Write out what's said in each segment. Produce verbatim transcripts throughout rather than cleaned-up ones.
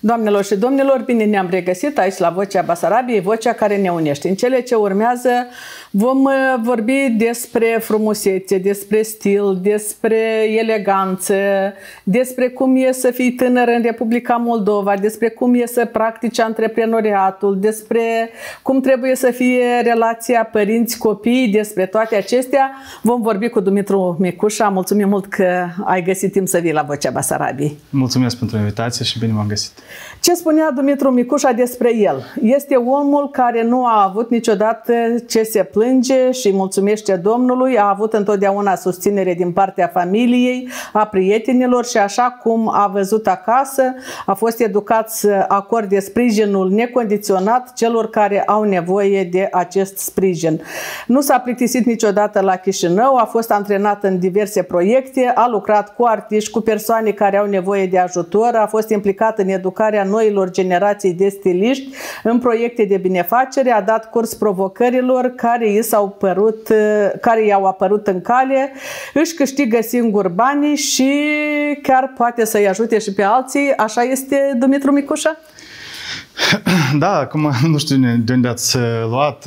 Doamnelor și domnilor, bine ne-am regăsit aici la Vocea Basarabiei, vocea care ne unește. În cele ce urmează vom vorbi despre frumusețe, despre stil, despre eleganță, despre cum e să fii tânăr în Republica Moldova, despre cum e să practici antreprenoriatul, despre cum trebuie să fie relația părinți-copii, despre toate acestea. Vom vorbi cu Dumitru Micușa. Mulțumim mult că ai găsit timp să vii la Vocea Basarabiei. Mulțumesc pentru invitație și bine m-am găsit. Ce spunea Dumitru Micușa despre el? Este omul care nu a avut niciodată ce se plânge și mulțumește Domnului, a avut întotdeauna susținere din partea familiei, a prietenilor și așa cum a văzut acasă, a fost educat să acorde sprijinul necondiționat celor care au nevoie de acest sprijin. Nu s-a plictisit niciodată la Chișinău, a fost antrenat în diverse proiecte, a lucrat cu artiști, cu persoane care au nevoie de ajutor, a fost implicat în educarea noilor generații de stiliști, în proiecte de binefacere, a dat curs provocărilor care i s-au părut, care i-au apărut în cale, își câștigă singur banii și chiar poate să-i ajute și pe alții. Așa este, Dumitru Micușa? Da, acum nu știu de unde ați luat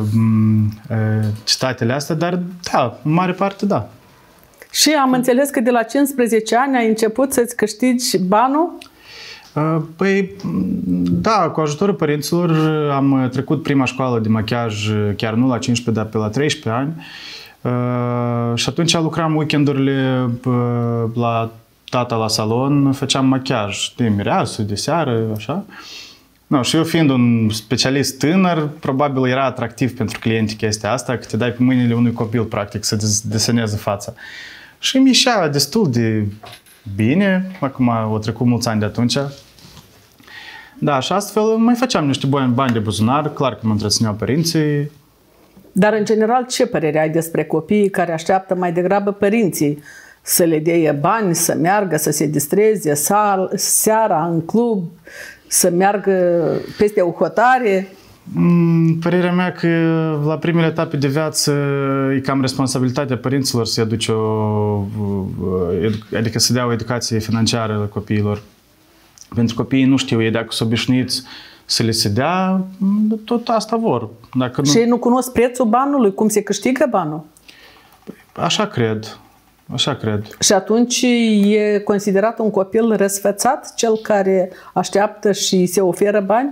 citatele astea, dar da, în mare parte da. Și am înțeles că de la cincisprezece ani ai început să-ți câștigi banul? Păi, da, cu ajutorul părinților am trecut prima școală de machiaj chiar nu la cincisprezece, dar pe la treisprezece ani. Și atunci lucram weekendurile la tata la salon, făceam machiaj de mireasă, de seară, așa. No, și eu fiind un specialist tânăr, probabil era atractiv pentru clienții chestia asta, că te dai pe mâinile unui copil, practic, să deseneze fața. Și mi ieșea destul de bine, acum au trecut mulți ani de atunci. Da, și astfel mai făceam niște bani de buzunar, clar că mă întrețineau părinții. Dar, în general, ce părere ai despre copiii care așteaptă mai degrabă părinții să le dea bani, să meargă, să se distreze seara în club, să meargă peste o hotare? Părerea mea că la primele etape de viață e cam responsabilitatea părinților să aduce o, adică să dea o educație financiară copiilor. Pentru copiii nu știu, ei dacă sunt obișnuiți să le se dea, tot asta vor. Dacă nu... Și ei nu cunosc prețul banului, cum se câștigă banul? Așa cred. Așa cred. Și atunci e considerat un copil răsfățat, cel care așteaptă și se oferă bani?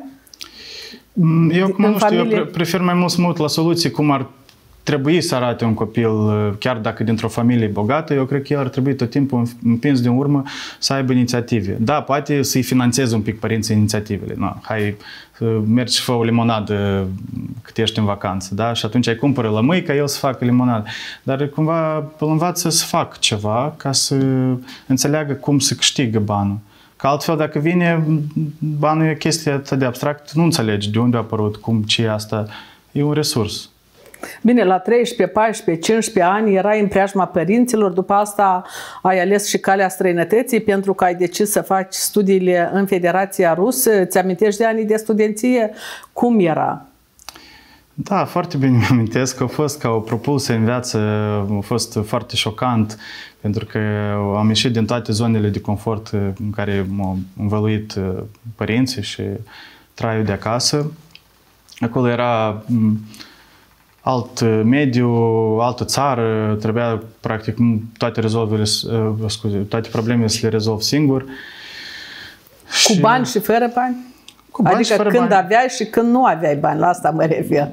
Eu acum nu știu, eu prefer mai mult să mă uit la soluții cum ar trebui să arate un copil, chiar dacă dintr-o familie bogată, eu cred că el ar trebui tot timpul împins din urmă să aibă inițiative. Da, poate să-i finanțeze un pic părinții inițiativele. No, hai, mergi și fă o limonadă cât ești în vacanță, da? Și atunci ai cumpără lămâi ca el să facă limonadă. Dar cumva îl învață să facă ceva ca să înțeleagă cum să câștigă banul. Că altfel, dacă vine banul e chestia atât de abstract, nu înțelegi de unde a apărut, cum, ce e asta. E un resurs. Bine, la treisprezece, paisprezece, cincisprezece ani erai în preajma părinților, după asta ai ales și calea străinătății pentru că ai decis să faci studiile în Federația Rusă. Ți amintești de anii de studenție? Cum era? Da, foarte bine îmi amintesc că a fost ca o propulsie în viață, a fost foarte șocant pentru că am ieșit din toate zonele de confort în care m-au învăluit părinții și traiul de acasă. Acolo era alt mediu, altă țară, trebuia practic toate rezolvele, scuze, toate problemele să le rezolv singur. Cu și... bani și fără bani? Cu bani adică și fără când bani. aveai și când nu aveai bani, la asta mă refer.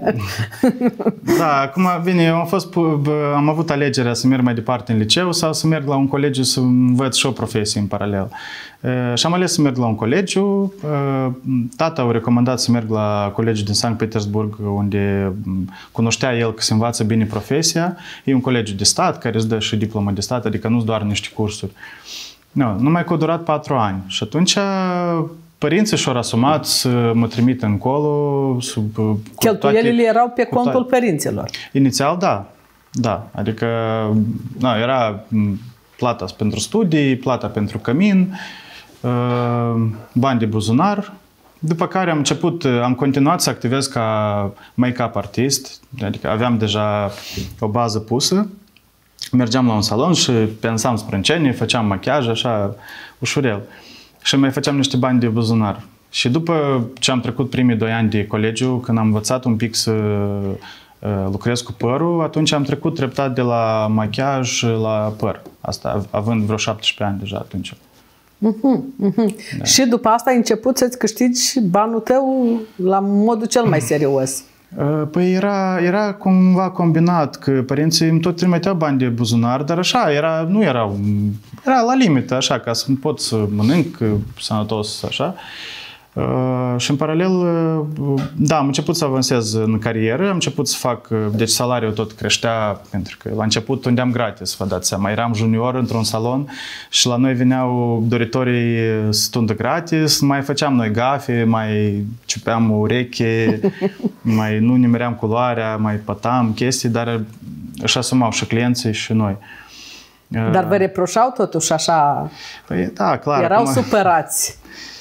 Da, acum, bine, eu am, fost, am avut alegerea să merg mai departe în liceu sau să merg la un colegiu să învăț și o profesie în paralel. Și am ales să merg la un colegiu. Tata a recomandat să merg la colegiul din Sankt Petersburg, unde cunoștea el că se învață bine profesia. E un colegiu de stat care îți dă și diplomă de stat, adică nu-s doar niște cursuri. Nu, numai că a durat patru ani. Și atunci părinții și-au asumat să mă trimită încolo. Sub, Cheltuielile toate, erau pe contul toate. părinților. Inițial, da. Da. Adică na, era plata pentru studii, plata pentru cămin, bani de buzunar. După care am început, am continuat să activez ca make-up artist. Adică aveam deja o bază pusă. Mergeam la un salon și pensam sprâncene, făceam machiaj, așa, ușurel. și mai făceam niște bani de buzunar. Și după ce am trecut primii doi ani de colegiu, când am învățat un pic să lucrez cu părul, atunci am trecut treptat de la machiaj la păr. Asta având vreo șaptesprezece ani deja atunci. Uh-huh, uh-huh. Da. Și după asta ai început să-ți câștigi banul tău la modul cel mai serios. Păi era, era cumva combinat, că părinții îmi tot trimiteau bani de buzunar, dar așa, era, nu era, era la limită, așa, ca să pot să mănânc sănătos, așa. Uh, și în paralel, uh, da, am început să avansez în carieră, am început să fac, uh, deci salariul tot creștea, pentru că la început undeam gratis, vă dați seama, eram junior într-un salon și la noi veneau doritorii să tundă gratis, mai făceam noi gafe, mai ciupeam o ureche, mai nu nimeream culoarea, mai pătam chestii, dar își asumau și clienții și noi. Uh, dar vă reproșau totuși așa? Păi, da, clar. Erau cum... supărați.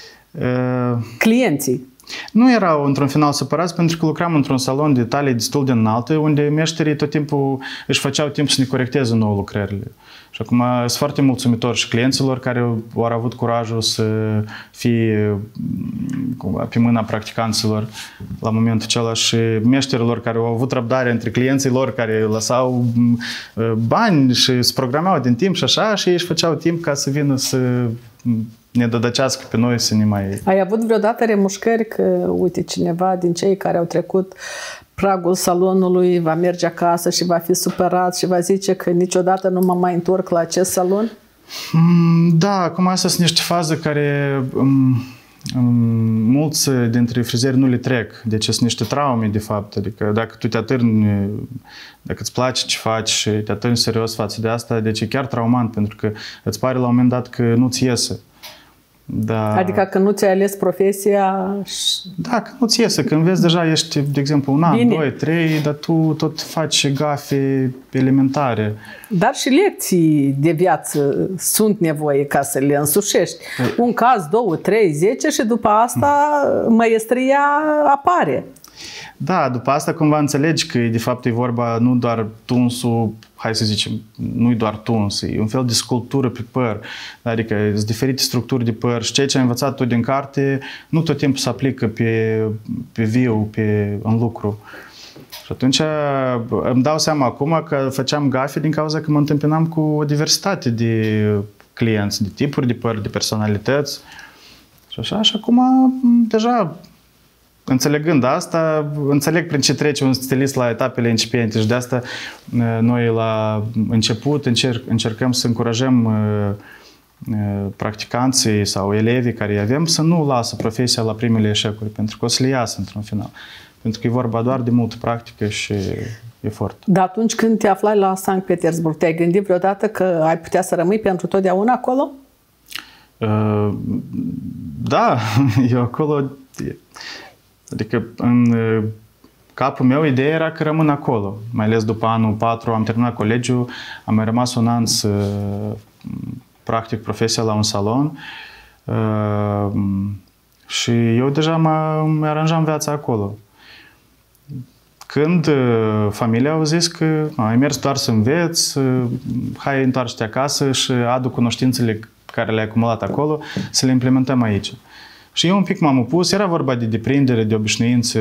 Clienții. Nu erau într-un final supărați pentru că lucram într-un salon de talie destul de înaltă unde meșterii tot timpul își făceau timp să ne corecteze nouă lucrările. Și acum sunt foarte mulțumitor și clienților care au avut curajul să fie cumva, pe mâna practicanților la momentul acela și meșterilor care au avut răbdare între clienții lor care lăsau bani și se programau din timp și așa și ei își făceau timp ca să vină să ne dădăcească pe noi să ne mai... Ai avut vreodată remușcări că, uite, cineva din cei care au trecut pragul salonului va merge acasă și va fi supărat și va zice că niciodată nu mă mai întorc la acest salon? Da, acum astea sunt niște faze care um, um, mulți dintre frizeri nu le trec. Deci sunt niște traume, de fapt. Adică dacă tu te atârni, dacă îți place ce faci și te atârni serios față de asta, deci e chiar traumant, pentru că îți pare la un moment dat că nu-ți iese. Da. Adică că nu ți-ai ales profesia... Da, că nu-ți iese. Când vezi deja ești, de exemplu, un an, Bine. doi, trei, dar tu tot faci gafe elementare. Dar și lecții de viață sunt nevoie ca să le însușești. Păi. Un caz, două, trei, zece și după asta maestria apare. Da, după asta cumva înțelegi că de fapt e vorba nu doar tunsul, hai să zicem, nu e doar tuns, e un fel de sculptură pe păr. Adică sunt diferite structuri de păr și ceea ce ai învățat tu din carte nu tot timpul se aplică pe, pe viu, pe, în lucru. Și atunci îmi dau seama acum că făceam gafe din cauza că mă întâmpinam cu o diversitate de clienți, de tipuri de păr, de personalități. Și așa, și acum deja... Înțelegând asta, înțeleg prin ce trece un stilist la etapele incipiente și de asta noi la început încerc, încercăm să încurajăm practicanții sau elevii care îi avem să nu lasă profesia la primele eșecuri, pentru că o să le iasă într-un final. Pentru că e vorba doar de multă practică și efort. Dar atunci când te aflai la Sankt Petersburg, te-ai gândit vreodată că ai putea să rămâi pentru totdeauna acolo? Uh, da, eu acolo... Adică în capul meu ideea era că rămân acolo. Mai ales după anul patru am terminat colegiul, am mai rămas un an să practic profesia la un salon și eu deja mă aranjam viața acolo. Când familia au zis că ai mers doar să înveți, hai întoarce-te acasă și adu cunoștințele care le-ai acumulat acolo să le implementăm aici. Și eu un pic m-am opus, era vorba de deprindere, de obișnuințe.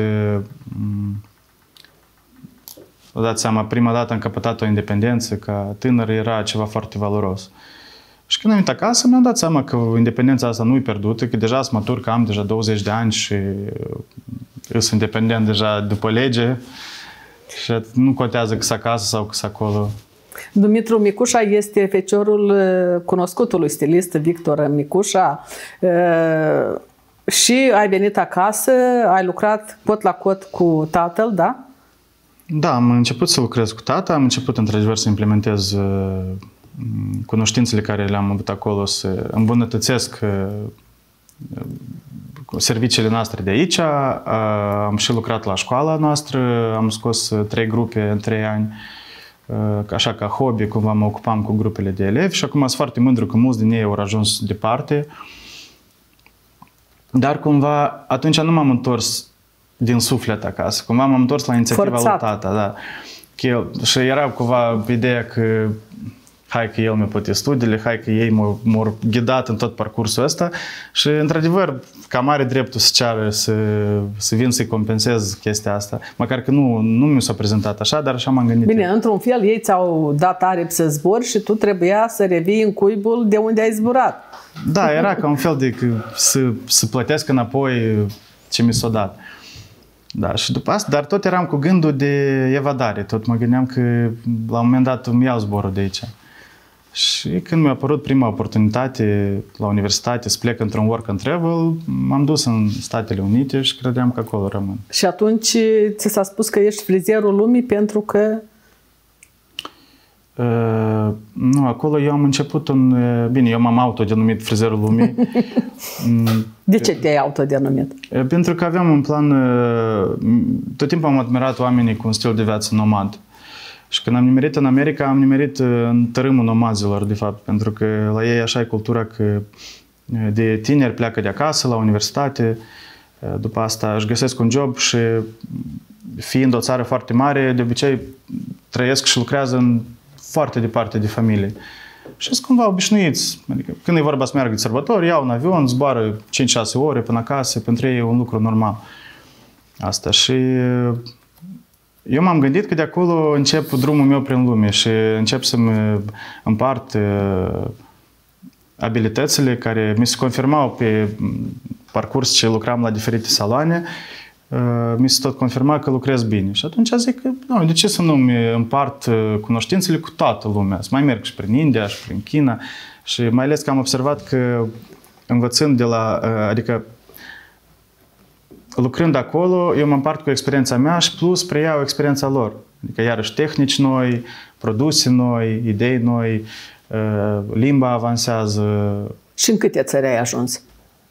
Vă dați seama, prima dată am căpătat o independență, ca tânăr era ceva foarte valoros. Și când am venit acasă, mi-am dat seama că independența asta nu e pierdută, că deja sunt matur, că am deja douăzeci de ani și sunt independent deja după lege și nu contează că sunt acasă sau că sunt acolo. Dumitru Micușa este feciorul cunoscutului stilist Victor Micușa. Și ai venit acasă, ai lucrat cot la cot cu tatăl, da? Da, am început să lucrez cu tata, am început într-adevăr să implementez cunoștințele care le-am avut acolo, să îmbunătățesc serviciile noastre de aici. Am și lucrat la școala noastră, am scos trei grupe în trei ani. Așa ca hobby, cumva mă ocupam cu grupele de elevi și acum sunt foarte mândru că mulți din ei au ajuns departe. Dar cumva atunci nu m-am întors din suflet acasă. Cumva m-am întors la inițiativa lui tata. Da. Că el, și era cumva ideea că hai că el mi-a plătit studiile, hai că ei m-au ghidat în tot parcursul ăsta și, într-adevăr, cam are dreptul să ceară să, să vin să-i compensez chestia asta. Măcar că nu, nu mi s-a prezentat așa, dar așa m-am gândit. Bine, într-un fel, ei ți-au dat aripi să zbori și tu trebuia să revii în cuibul de unde ai zburat. Da, era ca un fel de să, să plătesc înapoi ce mi s-a dat. Da, și după asta, dar tot eram cu gândul de evadare. Tot mă gândeam că la un moment dat îmi iau zborul de aici. Și când mi-a apărut prima oportunitate la universitate să plec într-un work and travel, m-am dus în Statele Unite și credeam că acolo rămân. Și atunci ți s-a spus că ești frizerul lumii pentru că... Uh, nu, acolo eu am început un... Bine, eu m-am autodenumit frizerul lumii. De ce te-ai autodenumit? Pentru că aveam un plan... Tot timpul am admirat oamenii cu un stil de viață nomad. Și când am nimerit în America, am nimerit în tărâmul nomazilor, de fapt, pentru că la ei așa e cultura că de tineri pleacă de acasă la universitate, după asta își găsesc un job și, fiind o țară foarte mare, de obicei trăiesc și lucrează în foarte departe de familie. Și sunt cumva obișnuiți. Adică, când e vorba să meargă de sărbători, iau un avion, zboară cinci șase ore până acasă, pentru ei e un lucru normal. Asta. Și eu m-am gândit că de acolo încep drumul meu prin lume și încep să-mi împart uh, abilitățile care mi se confirmau pe parcurs ce lucram la diferite saloane. Uh, mi se tot confirma că lucrez bine. Și atunci zic că, nu, de ce să nu-mi împart uh, cunoștințele cu toată lumea? Să mai merg și prin India și prin China. Și mai ales că am observat că învățând de la... Uh, adică lucrând acolo, eu mă împart cu experiența mea și plus preiau experiența lor. Adică iarăși tehnici noi, produse noi, idei noi, limba avansează. Și în câte țări ai ajuns?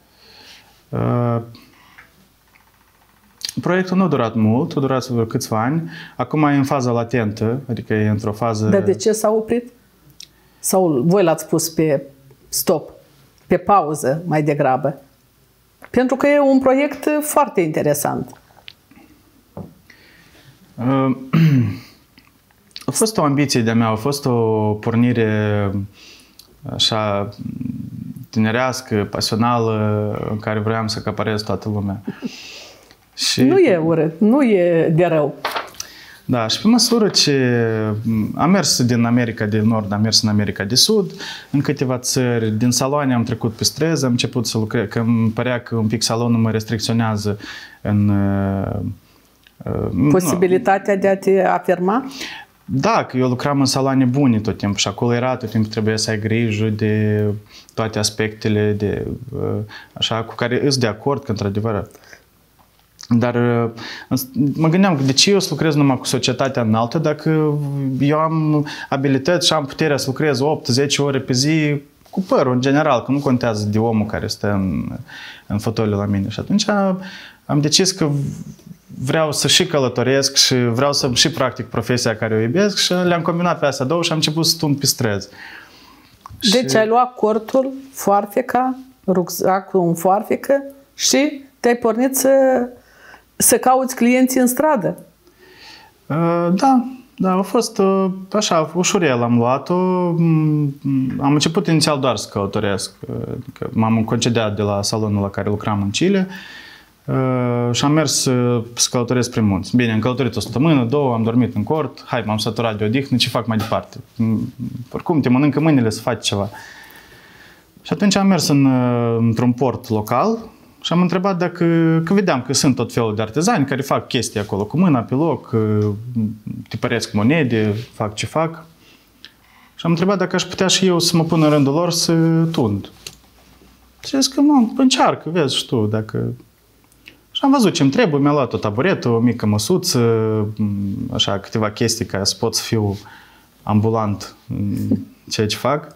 Proiectul nu a durat mult, a durat câțiva ani. Acum e în fază latentă, adică e într-o fază... Dar de ce s-a oprit? Sau voi l-ați pus pe stop, pe pauză mai degrabă? Pentru că e un proiect foarte interesant. A fost o ambiție de-a mea, a fost o pornire așa tinerească, pasională, în care vreau să acaparez toată lumea. Și... Nu e urât, nu e de rău. Da, și pe măsură ce am mers din America de Nord, am mers în America de Sud, în câteva țări, din saloane am trecut pe străzi, am început să lucrez, că îmi părea că un pic salonul mă restricționează în... Posibilitatea nu, de a te afirma? Da, că eu lucram în saloane bune tot timpul și acolo era tot timpul trebuie să ai grijă de toate aspectele de, așa, cu care îți de acord, că într-adevăr. Dar mă gândeam, de ce eu să lucrez numai cu societatea înaltă dacă eu am abilități și am puterea să lucrez opt zece ore pe zi cu părul, în general, că nu contează de omul care stă în, în fotoliu la mine. Și atunci am decis că vreau să și călătoresc și vreau să și practic profesia care o iubesc și le-am combinat pe astea două și am început să tund pe străzi. Deci și... ai luat cortul, foarfeca, rucsacul în foarfecă și te-ai pornit să, să cauți clienții în stradă. Uh, da, da, a fost uh, așa, ușurel am luat-o. Am început inițial doar să călătoresc. Uh, m-am concediat de la salonul la care lucram în Chile. Uh, și am mers uh, să călătoresc prin munți. Bine, am călătorit o săptămână, două, am dormit în cort, hai, m-am săturat de odihnă, ce fac mai departe? Oricum, te mănâncă mâinile să faci ceva. Și atunci am mers în, uh, într-un port local și am întrebat dacă, că vedeam că sunt tot felul de artezani care fac chestii acolo cu mâna pe loc, uh, tipăresc monede, fac ce fac. Și am întrebat dacă aș putea și eu să mă pun în rândul lor să tund. Și zis că, nu, încearcă, vezi și tu, dacă... Și am văzut ce-mi trebuie, mi-a luat o taburetă, o mică măsuță, așa, câteva chestii ca să pot să fiu ambulant în ceea ce fac.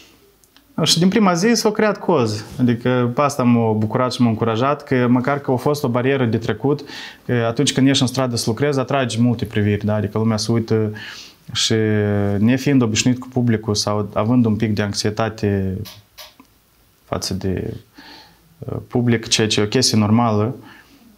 Și din prima zi s-au creat cozi. Adică pe asta m-a bucurat și m-a încurajat, că măcar că a fost o barieră de trecut, că atunci când ieși în stradă să lucrezi, atragi multe priviri, da? Adică lumea se uită și nefiind obișnuit cu publicul sau având un pic de anxietate față de public, ceea ce e o chestie normală,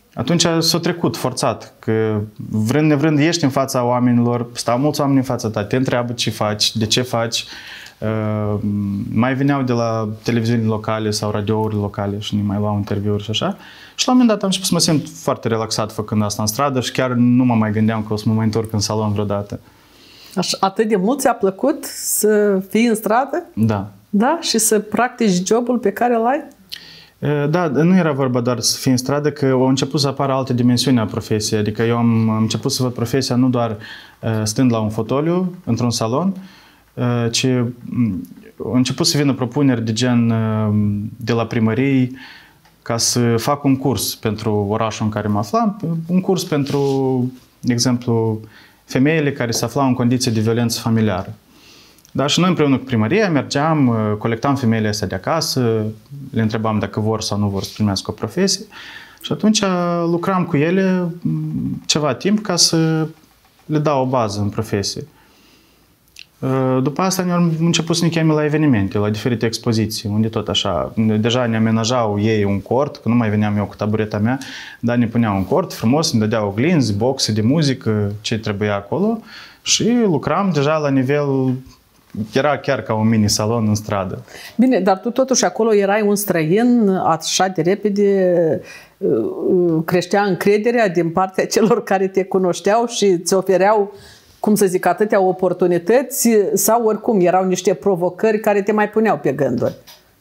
Atunci s-a trecut forțat, că vrând nevrând ești în fața oamenilor, stau mulți oameni în fața ta, te întreabă ce faci, de ce faci. Uh, mai veneau de la televiziuni locale sau radiouri locale și ne mai luau interviuri și așa. Și la un moment dat am început să mă simt foarte relaxat făcând asta în stradă și chiar nu mă mai gândeam că o să mă mai întorc în salon vreodată. Așa, atât de mult ți-a plăcut să fii în stradă? Da. Da? Și să practici jobul pe care îl ai? Da, nu era vorba doar să fii în stradă, că au început să apară alte dimensiuni a profesiei. Adică eu am început să văd profesia nu doar stând la un fotoliu, într-un salon, ci au început să vină propuneri de gen de la primării ca să fac un curs pentru orașul în care mă aflam, un curs pentru, de exemplu, femeile care se aflau în condiții de violență familiară. Da, și noi împreună cu primăria mergeam, colectam femeile astea de acasă, le întrebam dacă vor sau nu vor să primească o profesie și atunci lucram cu ele ceva timp ca să le dau o bază în profesie. După asta ne-am început să ne cheme la evenimente, la diferite expoziții, unde tot așa, deja ne amenajau ei un cort, că nu mai veneam eu cu tabureta mea, dar ne puneau un cort frumos, ne dădeau oglinzi, boxe de muzică, ce trebuia acolo și lucram deja la nivel, era chiar ca un mini-salon în stradă. Bine, dar tu totuși acolo erai un străin, așa de repede creștea încrederea din partea celor care te cunoșteau și îți ofereau, cum să zic, atâtea oportunități sau oricum erau niște provocări care te mai puneau pe gânduri?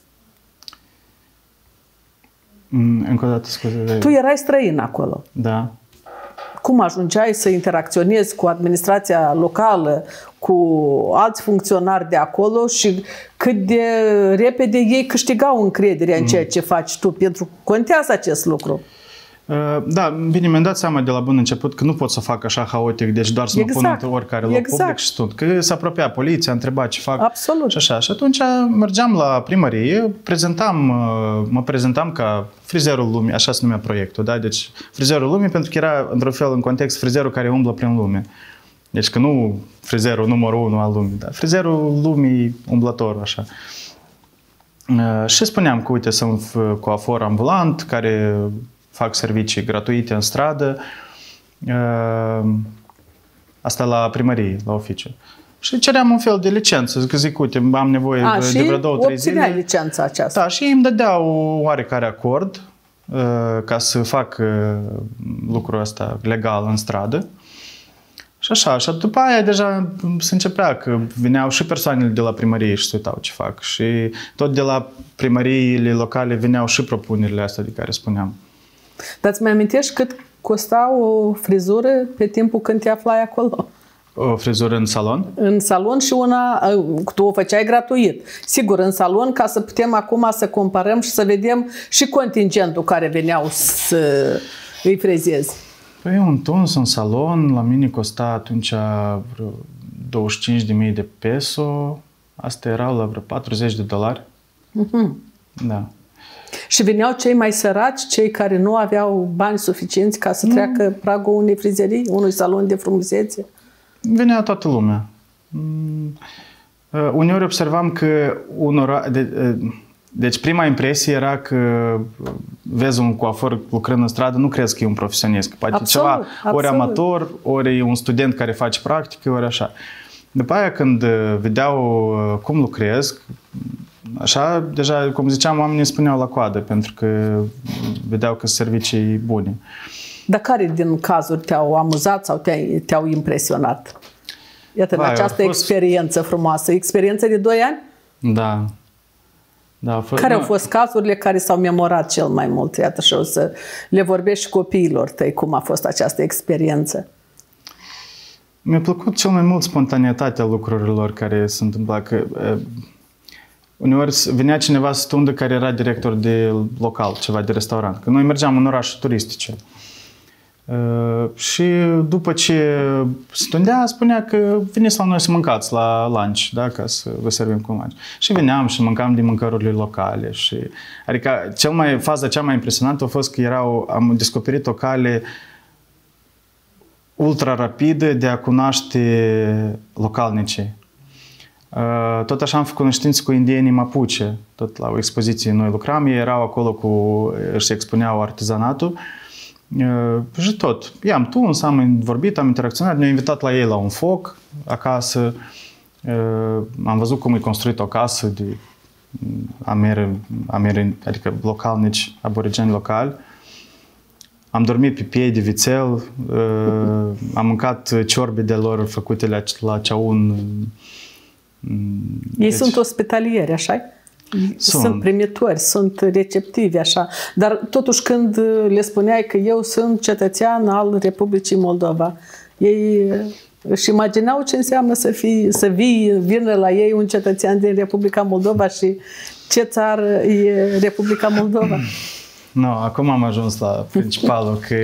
Încă o dată, scuze. Tu erai străin acolo. Da. Cum ajungeai să interacționezi cu administrația locală, cu alți funcționari de acolo și cât de repede ei câștigau încrederea în ceea ce faci tu? Pentru că contează acest lucru. Da, bine, mi-am dat seama de la bun început că nu pot să fac așa haotic, deci doar să mă exact. pun într oricare loc exact. public și tot. Că s-a apropiat poliția, întreba ce fac. Absolut. Și așa. Și atunci mergeam la primărie, prezentam, mă prezentam ca frizerul lumii, așa se numea proiectul, da? Deci frizerul lumii, pentru că era, într-un fel, în context, frizerul care umblă prin lume. Deci că nu frizerul numărul unu al lumii, da? Frizerul lumii umblător, așa. Și spuneam că, uite, sunt coafor ambulant, care fac servicii gratuite în stradă, asta la primărie, la oficiu. Și ceream un fel de licență, că zic, uite, am nevoie A, de vreo două, trei zile. Și licența aceasta. Da, și ei îmi dădeau oarecare acord ca să fac lucrul ăsta legal în stradă. Și așa, și după aia deja se începea că veneau și persoanele de la primărie și se uitau ce fac. Și tot de la primăriile locale veneau și propunerile astea de care spuneam. Dar îți mai amintești cât costa o frizură pe timpul când te aflai acolo? O frizură în salon? În salon și una, tu o făceai gratuit. Sigur, în salon, ca să putem acum să comparăm și să vedem și contingentul care veneau să îi frezezi. Păi un tuns în salon, la mine costa atunci vreo douăzeci și cinci de mii de peso, astea erau la vreo patruzeci de dolari. Uh-huh. Da. Și veneau cei mai săraci, cei care nu aveau bani suficienți ca să treacă mm. pragul unei frizerii, unui salon de frumusețe? Venea toată lumea. Mm. Uh, uneori observam că unora... De, uh, deci prima impresie era că vezi un coafor lucrând în stradă, nu crezi că e un profesionist. Că poate absolut, ceva absolut. ori amator, ori e un student care face practică, ori așa. După aia când vedeau cum lucrez, așa, deja, cum ziceam, oamenii spuneau la coadă, pentru că vedeau că sunt servicii bune. Dar care din cazuri te-au amuzat sau te-au, te-au impresionat? Iată, în această fost... experiență frumoasă. Experiență de doi ani? Da. da a fost... Care nu... au fost cazurile care s-au memorat cel mai mult? Iată, și o să le vorbești și copiilor tăi cum a fost această experiență. Mi-a plăcut cel mai mult spontaneitatea lucrurilor care se întâmpla. Că, uh, uneori venea cineva să stundă care era director de local, ceva de restaurant. Că noi mergeam în orașe turistice. Uh, și după ce stundea, spunea că veniți la noi să mâncați la lunch, da? Ca să vă servim cu lunch. Și veneam și mâncam din mâncărurile locale. Și, adică cel mai, faza cea mai impresionantă a fost că erau, am descoperit o cale ultra rapidă de a cunoaște localnicii. Tot așa am făcut cunoștință cu indienii Mapuche, tot la o expoziție noi lucram, ei erau acolo cu, își expuneau artizanatul Și tot. I-am tuns, am vorbit, am interacționat, ne-au invitat la ei la un foc acasă. Am văzut cum e construit o casă de ameri, ameri, adică localnici, aborigeni locali. Am dormit pe piei de vițel, am mâncat ciorbe de lor făcute la, la ceaun. Ei deci, sunt ospitalieri, așa? Sunt. sunt primitori, sunt receptivi, așa. Dar totuși când le spuneai că eu sunt cetățean al Republicii Moldova, ei își imaginau ce înseamnă să, fii, să vii, vină la ei un cetățean din Republica Moldova și ce țară e Republica Moldova? Nu, no, acum am ajuns la principalul, că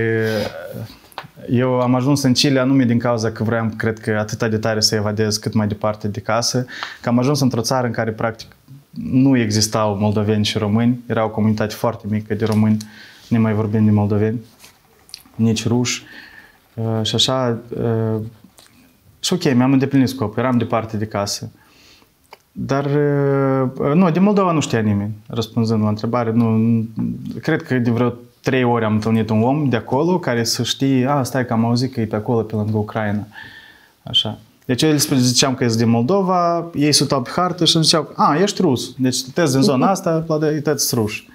eu am ajuns în Chile anume din cauza că vreau, cred că atâta de tare să evadez cât mai departe de casă, că am ajuns într-o țară în care practic nu existau moldoveni și români, era o comunitate foarte mică de români, ne mai vorbim de moldoveni, nici ruși. Uh, și așa, uh, și ok, mi-am îndeplinit scopul, eram departe de casă. Dar, uh, nu, de Moldova nu știa nimeni, răspunzând la întrebare. Nu, cred că de vreo trei ori am întâlnit un om de acolo care să știe, a, stai că am auzit că e pe acolo, pe lângă Ucraina. Așa. Deci eu le ziceam că ești din Moldova, ei se uitau pe hartă și îmi ziceau, a, ești rus, deci sunteți din zona asta, plătăți ruși.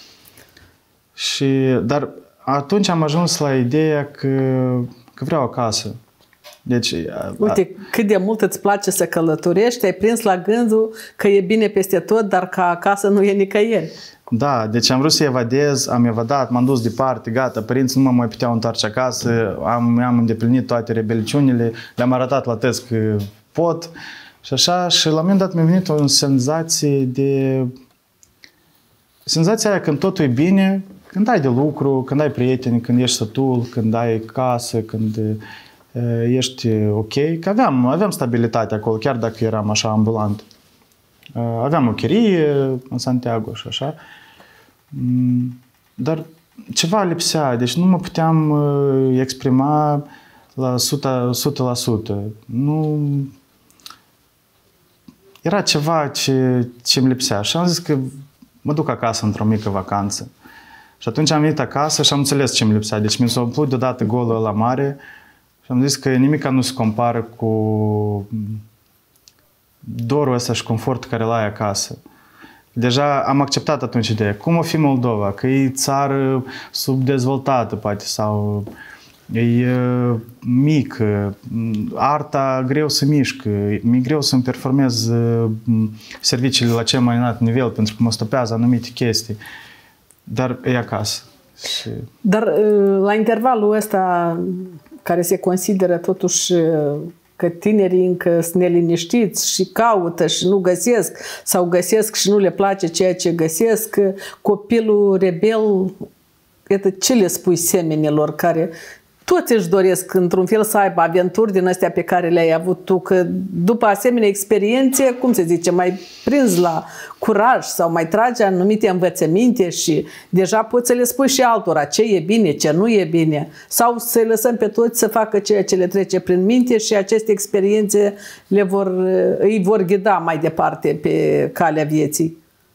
Și, dar atunci am ajuns la ideea că, că vreau acasă. Deci, uite, a... cât de mult îți place să călătorești, ai prins la gândul că e bine peste tot, dar că acasă nu e nicăieri. Da, deci am vrut să evadez, am evadat, m-am dus departe, gata, părinții nu mă mai puteau întoarce acasă, am, am îndeplinit toate rebeliciunile, le-am arătat la test că pot și așa, și la un moment dat mi-a venit o senzație de... Senzația aia când totul e bine, când ai de lucru, când ai prieteni, când ești sătul, când ai casă, când ești ok, că aveam, aveam stabilitate acolo, chiar dacă eram așa ambulant. Aveam o chirie în Santiago și așa, dar ceva lipsea, deci nu mă puteam exprima la o sută la sută. Nu... Era ceva ce, ce îmi lipsea și am zis că mă duc acasă într-o mică vacanță. Și atunci am venit acasă și am înțeles ce îmi lipsea. Deci mi s-a umplut deodată golul la mare și am zis că nimica nu se compară cu dorul ăsta și confortul care l-ai acasă. Deja am acceptat atunci ideea. Cum o fi Moldova? Că e țară subdezvoltată, poate, sau e mică, arta greu să mișcă, mi-e greu să-mi performez serviciile la cel mai înalt nivel, pentru că mă stopează anumite chestii. Dar e acasă. Și... Dar la intervalul ăsta, care se consideră totuși că tinerii încă sunt neliniștiți și caută și nu găsesc, sau găsesc și nu le place ceea ce găsesc, copilul rebel, iată, ce le spui semenilor care toți își doresc într-un fel să aibă aventuri din astea pe care le-ai avut tu, că după asemenea experiențe, cum se zice, mai prins la curaj sau mai tragi anumite învățăminte și deja poți să le spui și altora ce e bine, ce nu e bine, sau să-i lăsăm pe toți să facă ceea ce le trece prin minte și aceste experiențe le vor, îi vor ghida mai departe pe calea vieții.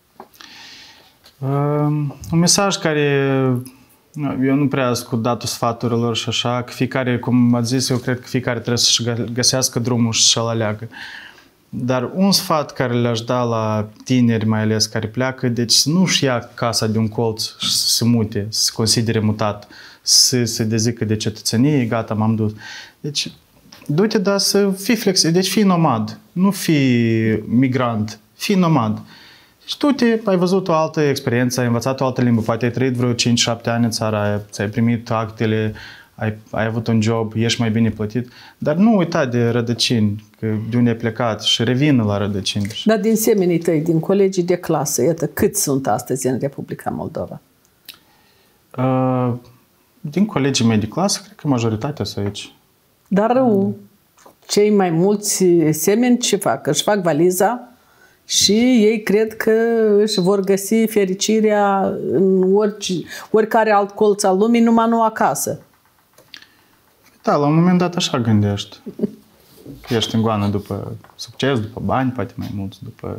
Um, un mesaj care... Eu nu prea ascult datul sfaturilor și așa, că fiecare, cum ați zis, eu cred că fiecare trebuie să-și găsească drumul și să-l aleagă. Dar un sfat care le-aș da la tineri, mai ales care pleacă, deci să nu-și ia casa de un colț și să se mute, să se considere mutat, să se dezică de cetățenie, gata, m-am dus. Deci, du-te, dar să fii flexibil, deci fii nomad, nu fii migrant, fii nomad. Și tu te, ai văzut o altă experiență, ai învățat o altă limbă, poate ai trăit vreo cinci șapte ani în țara aia, ți-ai primit actele, ai, ai avut un job, ești mai bine plătit, dar nu uita de rădăcini, că de unde ai plecat și revină la rădăcini. Dar din semenii tăi, din colegii de clasă, iată, câți sunt astăzi în Republica Moldova? Uh, din colegii mei de clasă, cred că majoritatea sunt aici. Dar uh. cei mai mulți semeni ce fac? Își fac valiza și ei cred că își vor găsi fericirea în orice, oricare alt colț al lumii, numai nu acasă. Da, la un moment dat așa gândești. Ești în goană după succes, după bani, poate mai mulți, după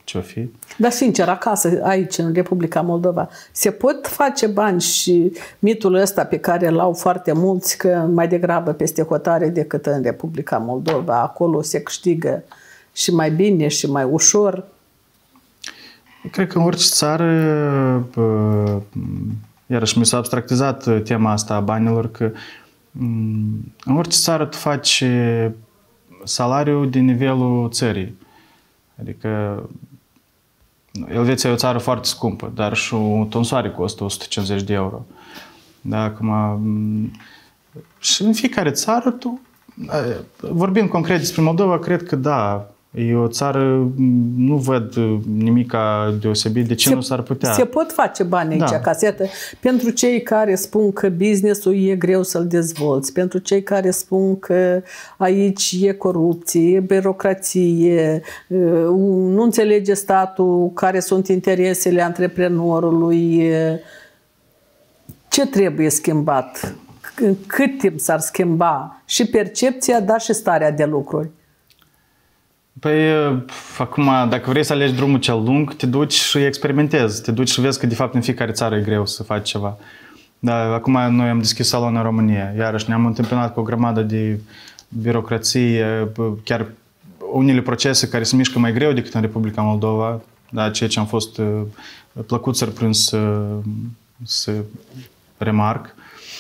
ce-o fi. Dar sincer, acasă, aici, în Republica Moldova, se pot face bani și mitul ăsta pe care l-au foarte mulți, că mai degrabă peste hotare decât în Republica Moldova, acolo se câștigă și mai bine și mai ușor. Cred că în orice țară, iarăși mi s-a abstractizat tema asta a banilor, că în orice țară tu faci salariul de nivelul țării. Adică Elveția e o țară foarte scumpă, dar și o tonsoare costă o sută cincizeci de euro. Da, acum, și în fiecare țară tu, vorbind concret despre Moldova, cred că da, e o țară, nu văd nimic deosebit de ce se, nu s-ar putea. Se pot face bani aici, da. Casetă, pentru cei care spun că business-ul e greu să-l dezvolți, pentru cei care spun că aici e corupție, e birocrație, nu înțelege statul care sunt interesele antreprenorului. Ce trebuie schimbat? Cât timp s-ar schimba? Și percepția, dar și starea de lucruri. Păi, acum, dacă vrei să alegi drumul cel lung, te duci și experimentezi. Te duci și vezi că, de fapt, în fiecare țară e greu să faci ceva. Da, acum noi am deschis salon în România. Iarăși ne-am întâmpinat cu o grămadă de birocrație, chiar unele procese care se mișcă mai greu decât în Republica Moldova. Da, ceea ce am fost plăcut surprins să, să remarc.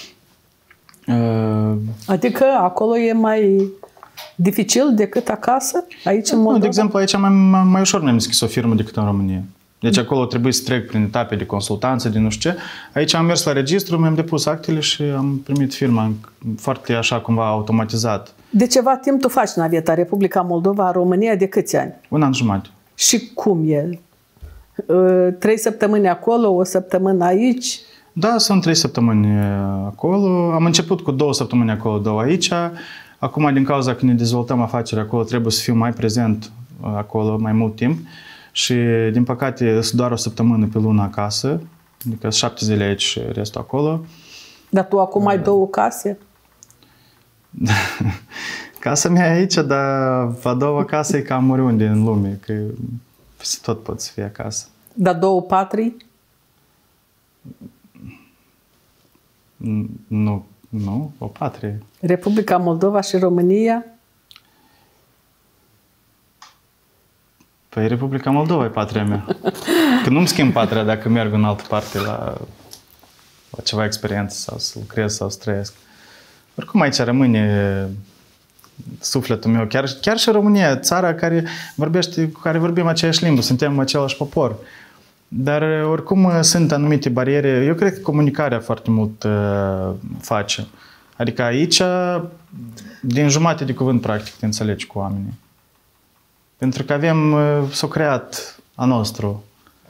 Adică acolo e mai dificil decât acasă, aici în Moldova? Nu, de exemplu, aici mai, mai ușor mi-am deschis o firmă decât în România. Deci acolo trebuie să trec prin etape de consultanță, de nu știu ce. Aici am mers la registru, mi-am depus actele și am primit firma foarte așa cumva automatizat. De ceva timp tu faci naveta Republica Moldova, România, de câți ani? Un an jumătate. Și cum e? Trei săptămâni acolo, o săptămână aici? Da, sunt trei săptămâni acolo. Am început cu două săptămâni acolo, două aici. Acum, din cauza că ne dezvoltăm afacerea acolo, trebuie să fiu mai prezent acolo mai mult timp. Și, din păcate, sunt doar o săptămână pe lună acasă. Adică șapte zile aici și restul acolo. Dar tu acum ai două case? Casa mea e aici, dar a doua casă e cam oriunde în lume. Că tot pot să fie acasă. Dar două patrii? Nu, nu, o patrie. Republica Moldova și România? Păi Republica Moldova e patria mea. Că nu-mi schimb patria dacă merg în altă parte la, la ceva experiență sau să lucrez sau să trăiesc. Oricum aici rămâne sufletul meu. Chiar, chiar și România, țara care vorbește, cu care vorbim aceeași limbă, suntem același popor. Dar oricum sunt anumite bariere. Eu cred că comunicarea foarte mult uh, face. Adică aici, din jumate de cuvânt, practic, te înțelegi cu oamenii. Pentru că avem, uh, s-o creat a nostru.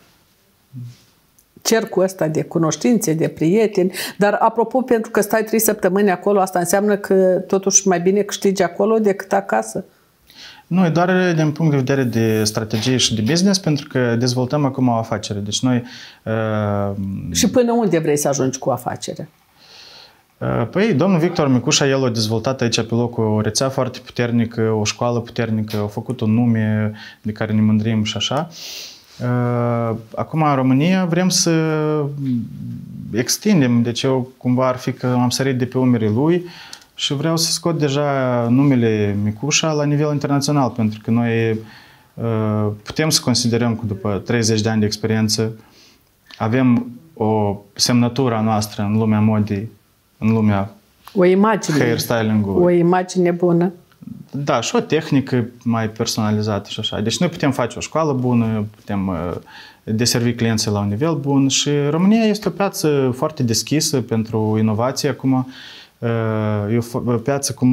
Cercul ăsta de cunoștințe, de prieteni. Dar, apropo, pentru că stai trei săptămâni acolo, asta înseamnă că totuși mai bine câștigi acolo decât acasă? Nu, e doar din punct de vedere de strategie și de business, pentru că dezvoltăm acum o afacere. Deci noi... Uh, și până unde vrei să ajungi cu afacerea? Uh, păi, domnul Victor Micușa, el a dezvoltat aici pe loc o rețea foarte puternică, o școală puternică, a făcut un nume de care ne mândrim și așa. Uh, acum, în România, vrem să extindem. Deci eu, cumva, ar fi că am sărit de pe umerii lui și vreau să scot deja numele Micușa la nivel internațional, pentru că noi uh, putem să considerăm că după treizeci de ani de experiență avem o semnătură a noastră în lumea modei, în lumea o imagine, hairstyling-ului. O imagine bună. Da, și o tehnică mai personalizată și așa. Deci noi putem face o școală bună, putem uh, deservi clienții la un nivel bun și România este o piață foarte deschisă pentru inovație acum. E o piață cu,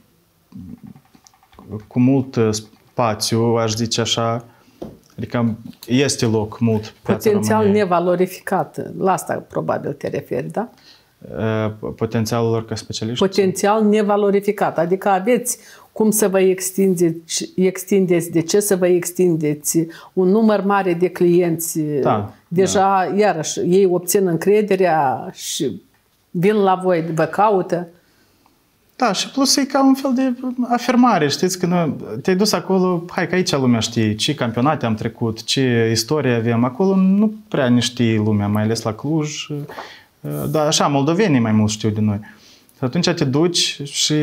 cu mult spațiu, aș zice așa, adică este loc mult pe piața Potențial României. Nevalorificat, la asta probabil te referi, da? Potențialul lor ca specialiști? Potențial nevalorificat, adică aveți cum să vă extindeți, extindeți, de ce să vă extindeți, un număr mare de clienți, da, deja, da. Iarăși, ei obțin încrederea și vin la voi, vă caută. Da, și plus e ca un fel de afirmare, știți, că nu, te-ai dus acolo, hai că aici lumea știe ce campionate am trecut, ce istorie avem, acolo nu prea ne știe lumea, mai ales la Cluj, dar așa, moldovenii mai mult știu de noi. Și atunci te duci și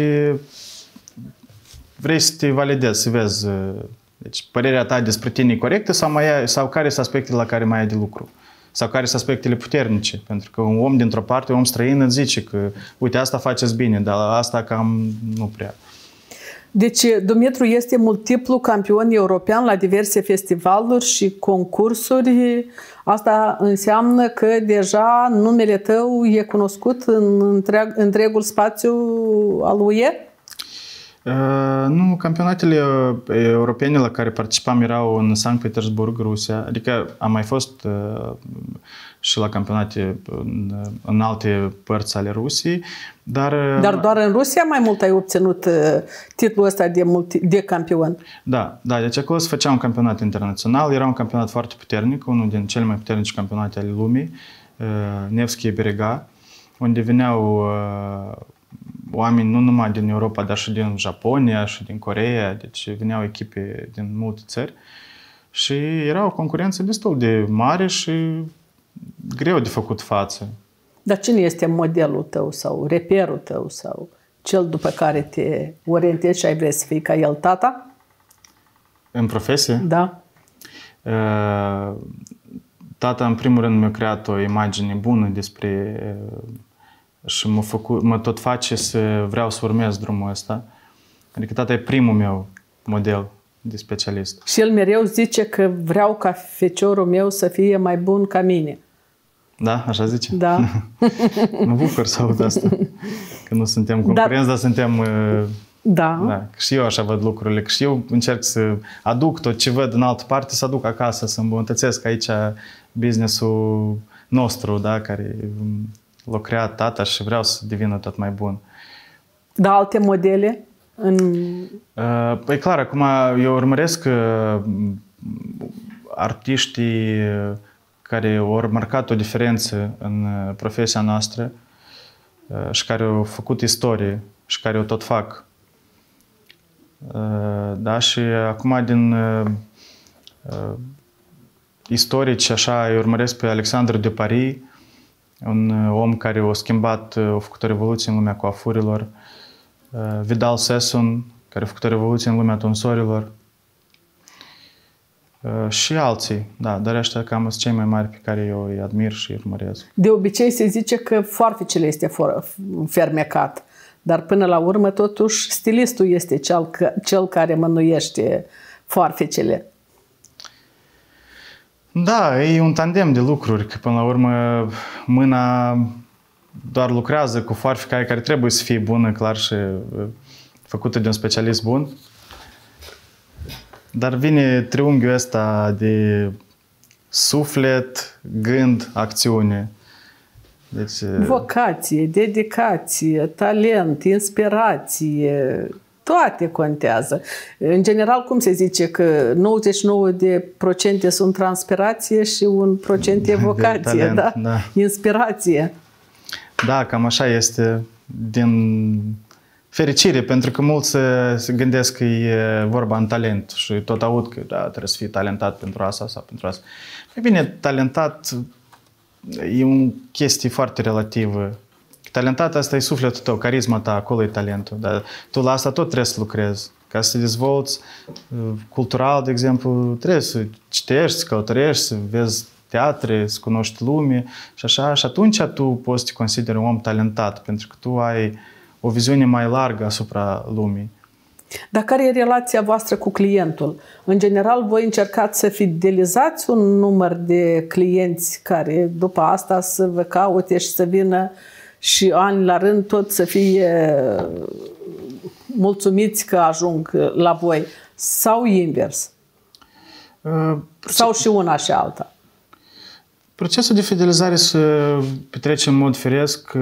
vrei să te validezi, să vezi, deci părerea ta despre tine e corectă sau, mai ai, sau care sunt aspectele la care mai ai de lucru. Sau care sunt aspectele puternice. Pentru că un om dintr-o parte, un om străin îți zice că uite, asta faceți bine, dar asta cam nu prea. Deci Dumitru este multiplu campion european la diverse festivaluri și concursuri. Asta înseamnă că deja numele tău e cunoscut în întreg, întregul spațiu al U E? Uh, nu, campionatele europene la care participam erau în Sankt Petersburg, Rusia, adică am mai fost uh, și la campionate în, în alte părți ale Rusiei, dar... Uh, dar doar în Rusia mai mult ai obținut uh, titlul ăsta de, multi, de campion? Da, da, deci acolo se făcea un campionat internațional, era un campionat foarte puternic, unul din cele mai puternice campionate ale lumii, uh, Nevskie Berega, unde veneau uh, oameni nu numai din Europa, dar și din Japonia și din Coreea, deci veneau echipe din multe țări și era o concurență destul de mare și greu de făcut față. Dar cine este modelul tău sau reperul tău sau cel după care te orientezi și ai vrea să fii ca el, tata? În profesie? Da. Tata, în primul rând, mi-a creat o imagine bună despre și mă, făcu, mă tot face să vreau să urmez drumul ăsta. Adică tata e primul meu model de specialist. Și el mereu zice că vreau ca feciorul meu să fie mai bun ca mine. Da? Așa zice? Da. Mă bucur să aud asta. Că nu suntem concurenți, dar, dar suntem... Da. Da. Și eu așa văd lucrurile. Că și eu încerc să aduc tot ce văd în altă parte, să aduc acasă, să îmbunătățesc aici business-ul nostru, da? Care l-a creat tata și vreau să devină tot mai bun. Da, alte modele? În... Păi clar, acum eu urmăresc artiștii care au marcat o diferență în profesia noastră și care au făcut istorie și care o tot fac. Da, și acum din istorici, așa, eu urmăresc pe Alexandru de Paris, un om care a schimbat, a făcut o revoluție în lumea coafurilor, Vidal Sassoon, care a făcut o revoluție în lumea tonsorilor, și alții, da, dar ăștia cam sunt cei mai mari pe care eu îi admir și îi urmăresc. De obicei se zice că foarfecele este fermecat, dar până la urmă totuși stilistul este cel, cel care mânuiește foarfecele. Da, e un tandem de lucruri, că până la urmă mâna doar lucrează cu foarfeca care trebuie să fie bună, clar, și făcută de un specialist bun. Dar vine triunghiul ăsta de suflet, gând, acțiune. Deci... Vocație, dedicație, talent, inspirație, toate contează. În general, cum se zice, că nouăzeci și nouă la sută sunt transpirație și un procent e vocație, talent, da? Da? Inspirație. Da, cam așa este, din fericire, pentru că mulți se, se gândesc că e vorba în talent și tot aud că da, trebuie să fii talentat pentru asta sau pentru asta. Mai bine, talentat e o chestie foarte relativă. Talentat, asta e sufletul tău, carisma ta, acolo e talentul. Dar tu la asta tot trebuie să lucrezi. Ca să te dezvolți cultural, de exemplu, trebuie să citești, să călătorești, să vezi teatre, să cunoști lume și așa. Și atunci tu poți să te consideri un om talentat, pentru că tu ai o viziune mai largă asupra lumii. Dar care e relația voastră cu clientul? În general, voi încercați să fidelizați un număr de clienți care după asta să vă caute și să vină și ani la rând tot să fie mulțumiți că ajung la voi, sau invers? Uh, sau și una și alta? Procesul de fidelizare se petrece în mod firesc.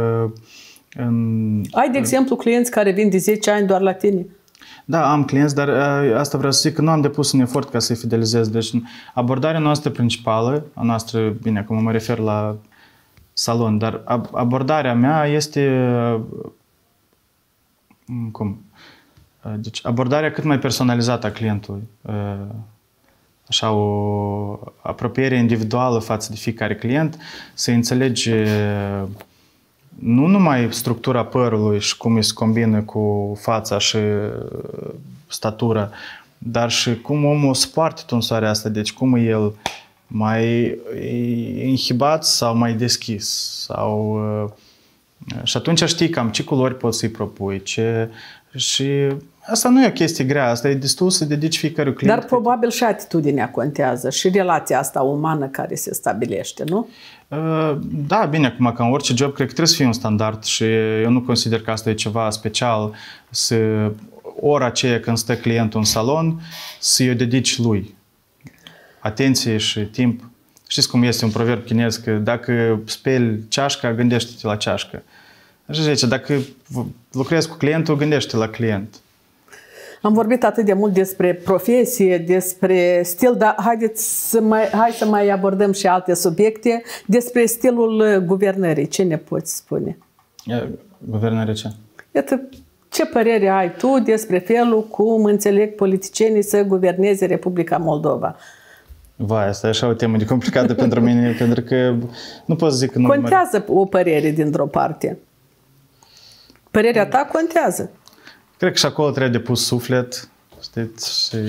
În... Ai, de exemplu, clienți care vin de zece ani doar la tine? Da, am clienți, dar asta vreau să zic că nu am depus un efort ca să-i fidelizez. Deci abordarea noastră principală, a noastră, bine, acum mă refer la salon, dar abordarea mea este Cum? Deci abordarea cât mai personalizată a clientului. Așa, o apropiere individuală față de fiecare client, să înțelegi nu numai structura părului și cum îi se combină cu fața și statura, dar și cum omul se poartă în soarea asta, deci cum e el mai inhibat sau mai deschis. Sau, și atunci știi cam ce culori poți să-i propui, ce... Și asta nu e o chestie grea, asta e destul să dedici fiecare client. Dar probabil și atitudinea contează și relația asta umană care se stabilește, nu? Da, bine, acum ca în orice job, cred că trebuie să fie un standard și eu nu consider că asta e ceva special, să ora aceea când stă clientul în salon, să-i o dedici lui. Atenție și timp. Știți cum este un proverb chinez, că dacă speli ceașca, gândește-te la ceașcă. Așa zice, dacă lucrezi cu clientul, gândește la client. Am vorbit atât de mult despre profesie, despre stil, dar haideți să mai, hai să mai abordăm și alte subiecte. Despre stilul guvernării, ce ne poți spune? Guvernarea ce? Iată, ce părere ai tu despre felul cum înțeleg politicienii să guverneze Republica Moldova? Vai, asta e așa o temă de complicată pentru mine, pentru că nu pot să zic că nu... Contează o părere dintr-o parte. Părerea ta contează. Cred că și acolo trebuie de pus suflet, știți, și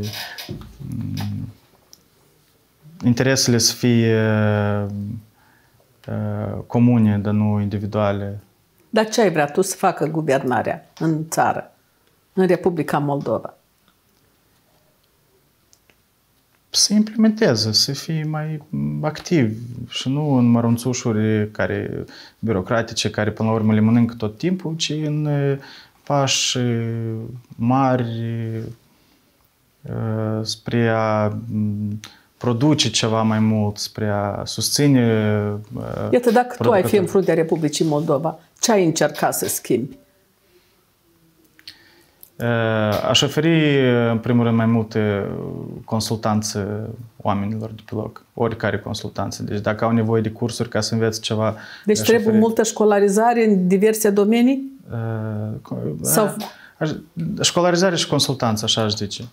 interesele să fie uh, comune, dar nu individuale. Dar ce ai vrea tu să facă guvernarea în țară, în Republica Moldova? Să implementeze, să fie mai activ și nu în mărunțușuri care, birocratice care până la urmă le mănâncă tot timpul, ci în pași mari spre a produce ceva mai mult, spre a susține. Iată, dacă tu ai fi în fruntea Republicii Moldova, ce ai încercat să schimbi? Aș oferi, în primul rând, mai multe consultanțe oamenilor de pe loc. Oricare consultanțe. Deci dacă au nevoie de cursuri ca să învețe ceva... Deci trebuie oferi... multă școlarizare în diverse domenii? Uh, Sau... Școlarizare și consultanță, așa aș zice.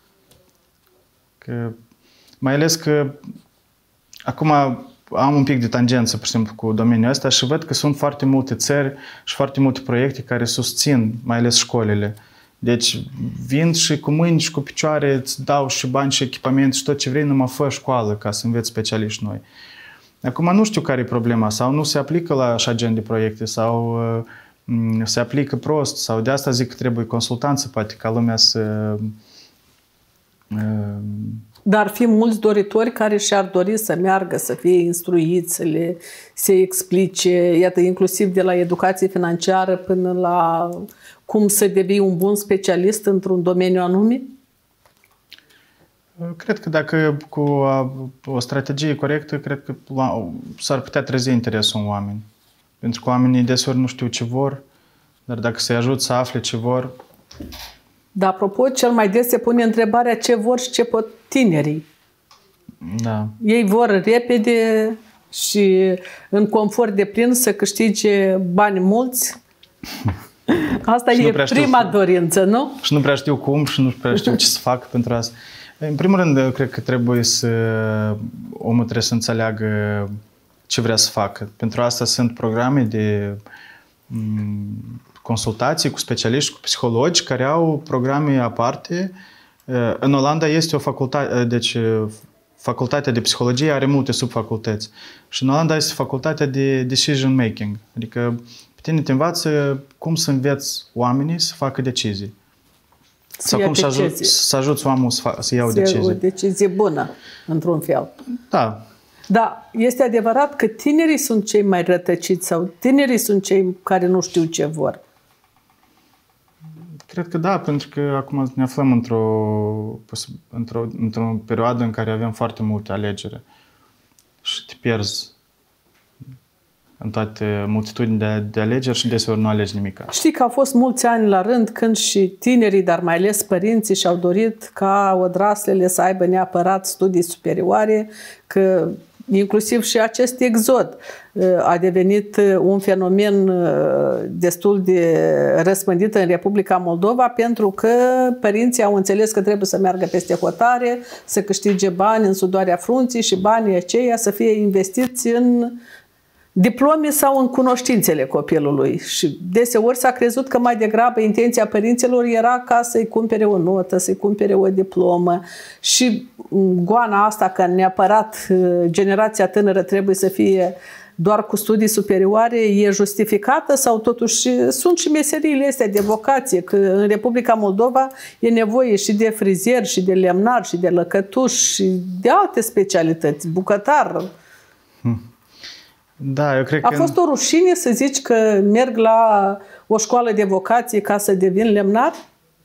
Că, mai ales că acum am un pic de tangență, pur și simplu, cu domeniul ăsta și văd că sunt foarte multe țări și foarte multe proiecte care susțin, mai ales școlile. Deci vin și cu mâini și cu picioare, îți dau și bani și echipament și tot ce vrei, numai fă școală ca să înveți specialiști noi. Acum nu știu care e problema, sau nu se aplică la așa gen de proiecte, sau uh, se aplică prost, sau de asta zic că trebuie consultanță, poate ca lumea să... Uh, Dar fi mulți doritori care și-ar dori să meargă, să fie instruiți, să le se explice, iată, inclusiv de la educație financiară până la cum să devii un bun specialist într-un domeniu anume? Cred că dacă cu o strategie corectă, cred că s-ar putea trezi interesul în oameni. Pentru că oamenii deseori nu știu ce vor, dar dacă se ajut să afle ce vor... Dar apropo, cel mai des se pune întrebarea ce vor și ce pot tinerii. Da. Ei vor repede și în confort de plin să câștige bani mulți. Asta e prima dorință, nu? Și nu prea știu cum și nu prea știu ce să fac pentru asta. În primul rând, cred că trebuie să omul trebuie să înțeleagă ce vrea să facă. Pentru asta sunt programe de consultații cu specialiști, cu psihologi, care au programe aparte. În Olanda este o facultate, deci facultatea de psihologie are multe subfacultăți. Și în Olanda este facultatea de decision making. Adică pe tine te învață cum să înveți oamenii să facă decizii. Să Sau cum să, ajut, să ajuți oamenul să, fa, să ia o decizie. o decizie bună, într-un fel. Da. Dar este adevărat că tinerii sunt cei mai rătăciți sau tinerii sunt cei care nu știu ce vor? Cred că da, pentru că acum ne aflăm într-o, într-o, într-o perioadă în care avem foarte multe alegeri și te pierzi în toate multitudini de, de alegeri și deseori nu alegi nimic. Știi că au fost mulți ani la rând când și tinerii, dar mai ales părinții, și-au dorit ca odraslele să aibă neapărat studii superioare, că inclusiv și acest exod a devenit un fenomen destul de răspândit în Republica Moldova pentru că părinții au înțeles că trebuie să meargă peste hotare, să câștige bani în sudoarea frunții și banii aceia să fie investiți în diplome sau în cunoștințele copilului. Și deseori s-a crezut că mai degrabă intenția părinților era ca să-i cumpere o notă, să-i cumpere o diplomă. Și goana asta că neapărat generația tânără trebuie să fie doar cu studii superioare e justificată sau totuși sunt și meseriile astea de vocație, că în Republica Moldova e nevoie și de frizier, și de lemnar, și de lăcătuș, și de alte specialități, bucătar. Hmm. Da, eu cred A că... fost o rușine să zici că merg la o școală de vocație ca să devin lemnar?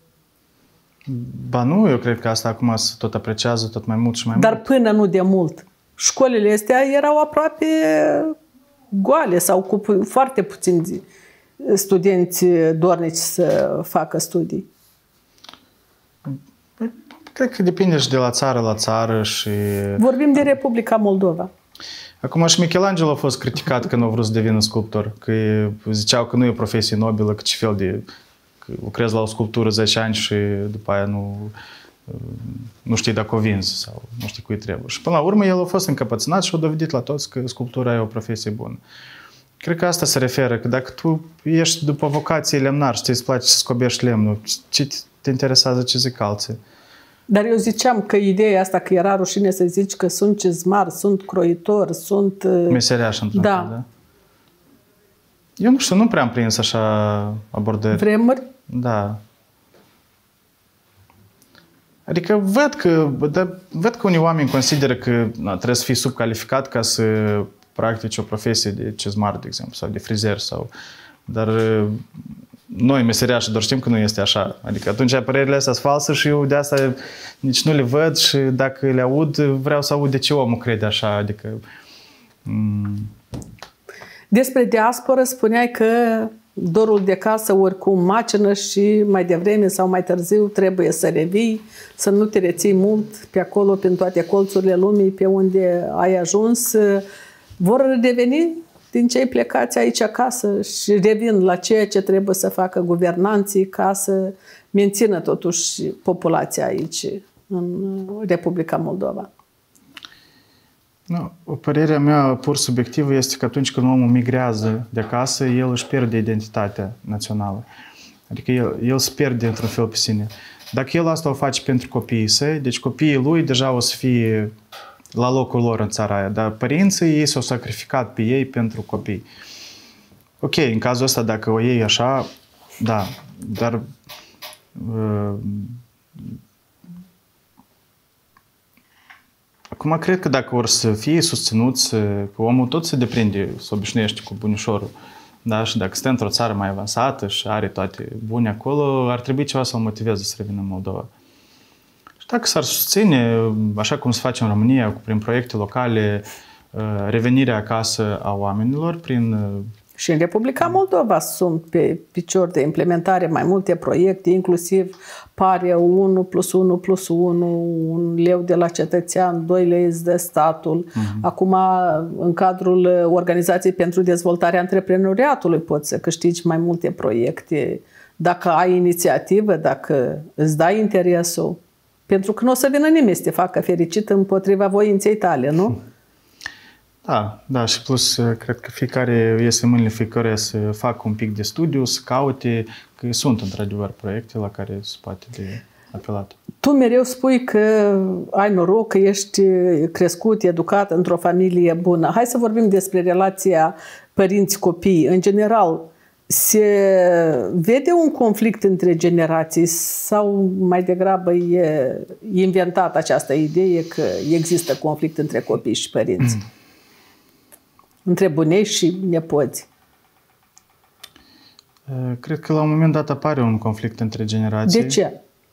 Ba nu, eu cred că asta acum se tot apreciază tot mai mult și mai Dar mult. până nu de mult. Școlile astea erau aproape goale sau cu foarte puțini studenți dornici să facă studii. Cred că depinde și de la țară la țară și... Vorbim de Republica Moldova. Acum și Michelangelo a fost criticat că nu a vrut să devină sculptor, că ziceau că nu e o profesie nobilă, că ce fel de... că lucrezi la o sculptură zece ani și după aia nu, nu știi dacă o vinzi sau nu știi cui trebuie. Și până la urmă el a fost încăpățânat și a dovedit la toți că sculptura e o profesie bună. Cred că asta se referă, că dacă tu ești după vocație lemnar și ți-ți place să scobești lemnul, ce te interesează ce zic alții? Dar eu ziceam că ideea asta, că era rușine să zici că sunt cizmar, sunt croitor, sunt... Meseriaș, într-un da. fel, da? Eu nu știu, nu prea am prins așa abordări. Vremuri? Da. Adică văd că, da, văd că unii oameni consideră că na, trebuie să fii subcalificat ca să practici o profesie de cizmar, de exemplu, sau de frizer, sau... Dar noi, meseriași, doar știm că nu este așa. Adică atunci părerile astea sunt false și eu de asta nici nu le văd și dacă le aud, vreau să aud de ce omul crede așa. Adică... Mm. Despre diasporă spuneai că dorul de casă oricum macină și mai devreme sau mai târziu trebuie să revii, să nu te reții mult pe acolo, prin toate colțurile lumii, pe unde ai ajuns. Vor reveni din cei plecați aici acasă și revin la ceea ce trebuie să facă guvernanții ca să mențină totuși populația aici, în Republica Moldova. No, o părerea mea pur subiectivă este că atunci când omul migrează de acasă, el își pierde identitatea națională. Adică el, el se pierde într-un fel pe sine. Dacă el asta o face pentru copiii săi, deci copiii lui deja o să fie la locul lor în țara aia, dar părinții ei s-au sacrificat pe ei pentru copii. Ok, în cazul ăsta, dacă o iei așa, da, dar uh, acum cred că dacă or să fie susținuți, că omul tot se deprinde, se obișnuiește cu bunișorul, da? Și dacă stă într-o țară mai avansată și are toate bune acolo, ar trebui ceva să-l motiveze să revină în Moldova. Și dacă s-ar susține, așa cum se face în România, prin proiecte locale, revenirea acasă a oamenilor, prin... Și în Republica Moldova sunt pe picior de implementare mai multe proiecte, inclusiv pare unu plus unu plus unu, un leu de la cetățean, doi lei îți dă statul. Uh-huh. Acum, în cadrul Organizației pentru Dezvoltarea Antreprenoriatului, poți să câștigi mai multe proiecte dacă ai inițiativă, dacă îți dai interesul. Pentru că nu o să vină nimeni să te facă fericit împotriva voinței tale, nu? Da, da, și plus, cred că fiecare iese în mâinile fiecare să facă un pic de studiu, să caute, că sunt într-adevăr proiecte la care se poate de apelat. Tu mereu spui că ai noroc, că ești crescut, educat într-o familie bună. Hai să vorbim despre relația părinți-copii. În general, se vede un conflict între generații sau mai degrabă e inventată această idee că există conflict între copii și părinți? Mm. Între bunești și nepoți? Cred că la un moment dat apare un conflict între generații. De ce?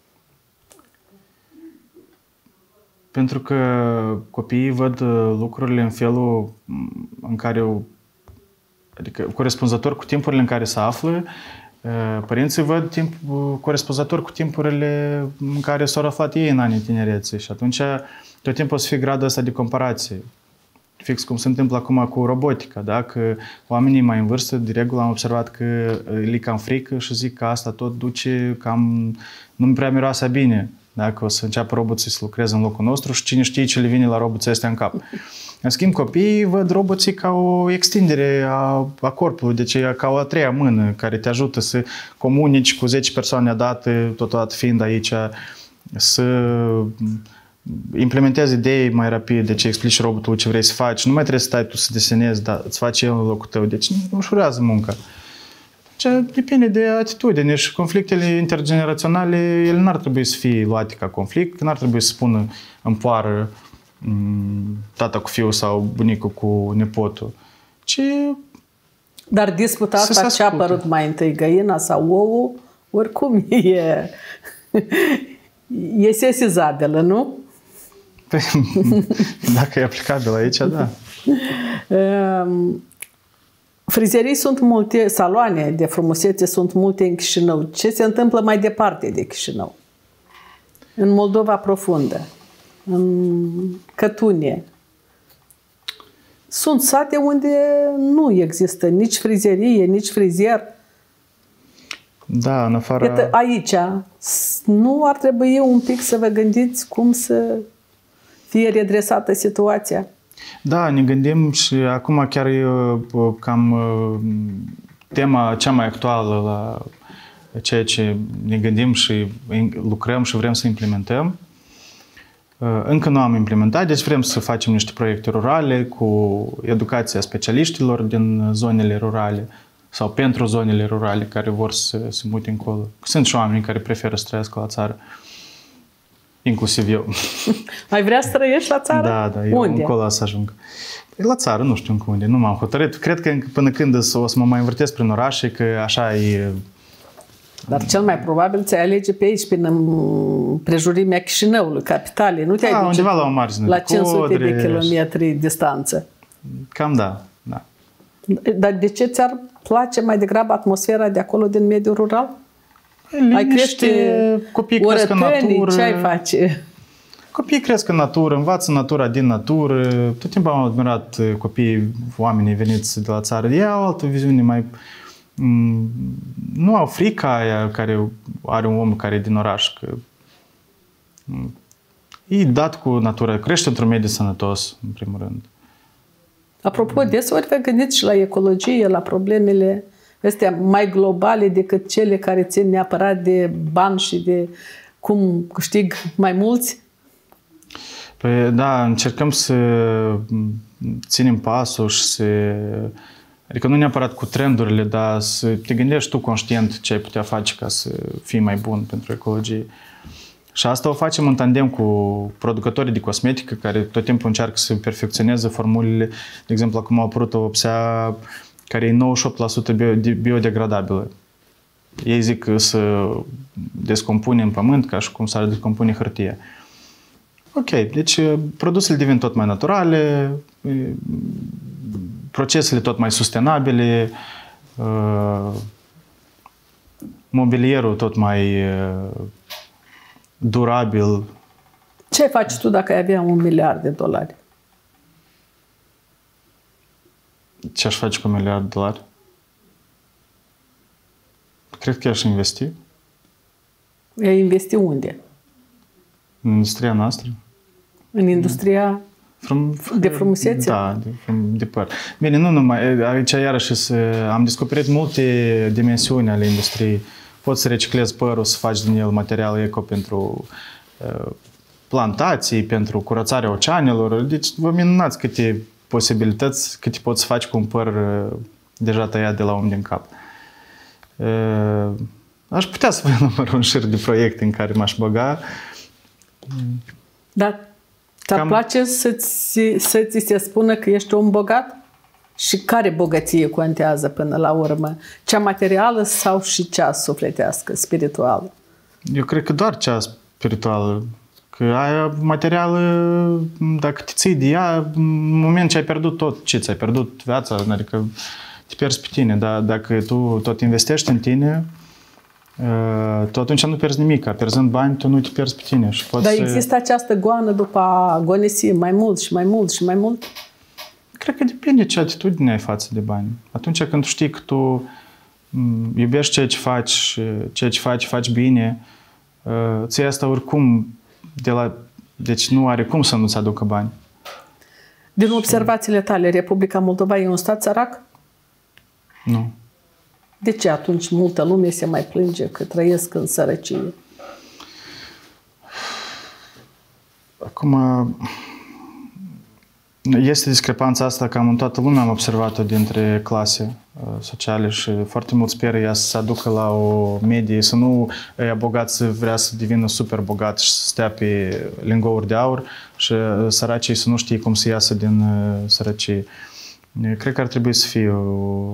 Pentru că copiii văd lucrurile în felul în care, adică corespunzător cu timpurile în care se află, părinții văd timp, corespunzător cu timpurile în care s-au aflat ei în anii tinereței și atunci tot timpul o să fie gradul ăsta de comparație. Fix cum se întâmplă acum cu robotica, da? Că oamenii mai în vârstă, de regulă, am observat că li cam frică și zic că asta tot duce cam... nu prea miroase bine, da? Că o să înceapă roboții să lucreze în locul nostru și cine știe ce le vine la roboții ăstea în cap. În schimb, copiii văd roboții ca o extindere a, a corpului, deci ca o a treia mână care te ajută să comunici cu zece persoane odată, totodată fiind aici, să implementezi idei mai rapid, deci explici robotului ce vrei să faci. Nu mai trebuie să stai tu să desenezi, dar îți faci el în locul tău. Deci ușurează munca. Deci depinde de atitudine și conflictele intergeneraționale, ele n-ar trebui să fie luate ca conflict, n-ar trebui să spună în poară tata cu fiul sau bunicul cu nepotul. Ci Dar disputa asta ce a apărut mai întâi, găina sau ouă, oricum e, e sesizabilă, nu? Dacă e aplicabil aici, da. Frizerii sunt multe, saloane de frumusețe sunt multe în Chișinău. Ce se întâmplă mai departe de Chișinău? În Moldova profundă, în Cătunie. Sunt sate unde nu există nici frizerie, nici frizier. Da, în afară... Iată, aici nu ar trebui un pic să vă gândiți cum să fie redresată situația? Da, ne gândim și acum chiar e cam tema cea mai actuală la ceea ce ne gândim și lucrăm și vrem să implementăm. Încă nu am implementat, deci vrem să facem niște proiecte rurale cu educația specialiștilor din zonele rurale sau pentru zonele rurale care vor să se mute încolo. Sunt și oameni care preferă să trăiască la țară. Inclusiv eu. Ai vrea să trăiești la țară? Da, da, eu unde? încolo să ajung. La țară, nu știu încă unde, nu m-am hotărât. Cred că până când o să mă mai învârtesc prin orașe, că așa e... Dar cel mai probabil ți-ai alege pe aici, prin împrejurimea Chișinăului, capitalei. Nu te-ai da, duce undeva la o margine la de cinci sute Codre, de kilometri distanță. Cam da, da. Dar de ce ți-ar place mai degrabă atmosfera de acolo, din mediul rural? Liniște, ai crește copiii cresc în natură. Ce ai face? Copiii cresc în natură, învață natura din natură. Tot timpul am admirat copiii, oamenii veniți de la țară. Ei au o altă viziune mai... Nu au frica aia care are un om care e din oraș. Că e dat cu natura, crește într-un mediu sănătos, în primul rând. Apropo, deseori vă gândiți și la ecologie, la problemele astea mai globale decât cele care țin neapărat de bani și de cum câștig mai mulți? Păi, da, încercăm să ținem pasul și să... Adică nu neapărat cu trendurile, dar să te gândești tu conștient ce ai putea face ca să fii mai bun pentru ecologie. Și asta o facem în tandem cu producătorii de cosmetică, care tot timpul încearcă să perfecționeze formulele. De exemplu, acum a apărut o vopsea care e nouăzeci și opt la sută biodegradabilă. Ei zic că se descompune în pământ ca și cum s-ar descompune hârtie. Ok, deci produsele devin tot mai naturale, procesele tot mai sustenabile, mobilierul tot mai durabil. Ce faci tu dacă ai avea un miliard de dolari? Ce aș face cu un miliard de dolari? Cred că aș investi. Ai investi unde? În industria noastră. În industria Frum, de frumusețe? Da, de, de păr. Bine, nu numai. Aici iarăși am descoperit multe dimensiuni ale industriei. Poți să reciclezi părul, să faci din el material eco pentru uh, plantații, pentru curățarea oceanelor. Deci vă minunați câte posibilități, câte poți să faci cu un păr uh, deja tăiat de la om din cap. Uh, aș putea să vă număr un șir de proiecte în care m-aș băga. Dar ți-ar Cam... place să-ți, să ți se spună că ești un bogat? Și care bogăție contează până la urmă? Cea materială sau și cea sufletească, spirituală? Eu cred că doar cea spirituală. Că aia materială, dacă te ții de ea, în moment ce ai pierdut tot, ce ți-ai pierdut viața, adică te pierzi pe tine. Dar dacă tu tot investești în tine, tu atunci nu pierzi nimic. Pierzând bani, tu nu te pierzi pe tine. Și poți Dar să... există această goană după a agonisi mai mult și mai mult și mai mult? Cred că depinde ce atitudine ai față de bani. Atunci când tu știi că tu iubești ceea ce faci, ceea ce faci, faci bine, ți asta oricum de la... Deci nu are cum să nu-ți aducă bani. Din observațiile tale, Republica Moldova e un stat sărac? Nu. De ce atunci multă lume se mai plânge că trăiesc în sărăcie? Acum, este discrepanța asta, cam în toată lumea am observat-o dintre clase sociale și foarte mult speră ea să se aducă la o medie, să nu ea bogat să vrea să devină super bogat și să stea pe lingouri de aur și săracii să nu știe cum să iasă din sărăcie. Cred că ar trebui să fie o,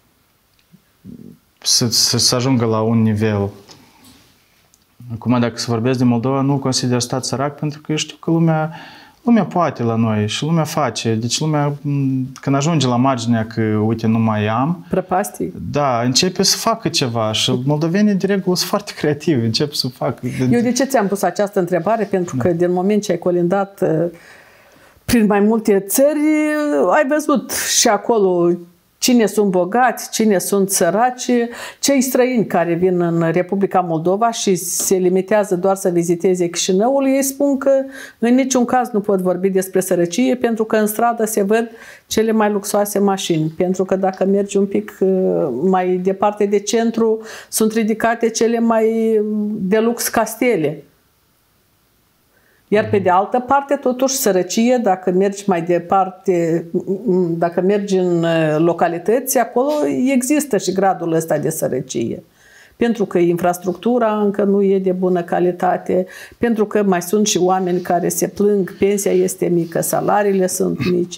să, să, să ajungă la un nivel. Acum, dacă să vorbesc de Moldova, nu consider stat sărac, pentru că eu știu că lumea, lumea poate la noi și lumea face. Deci lumea, când ajunge la marginea că, uite, nu mai am... Prăpastii. Da, începe să facă ceva și moldovenii, de regulă, sunt foarte creativi, încep să facă... Eu de ce ți-am pus această întrebare? Pentru că din moment ce ai colindat prin mai multe țări, ai văzut și acolo cine sunt bogați, cine sunt săraci, cei străini care vin în Republica Moldova și se limitează doar să viziteze Chișinăul, ei spun că în niciun caz nu pot vorbi despre sărăcie, pentru că în stradă se văd cele mai luxoase mașini. Pentru că dacă mergi un pic mai departe de centru, sunt ridicate cele mai de lux castele. Iar pe de altă parte, totuși, sărăcie, dacă mergi mai departe, dacă mergi în localități, acolo există și gradul ăsta de sărăcie. Pentru că infrastructura încă nu e de bună calitate, pentru că mai sunt și oameni care se plâng, pensia este mică, salariile sunt mici.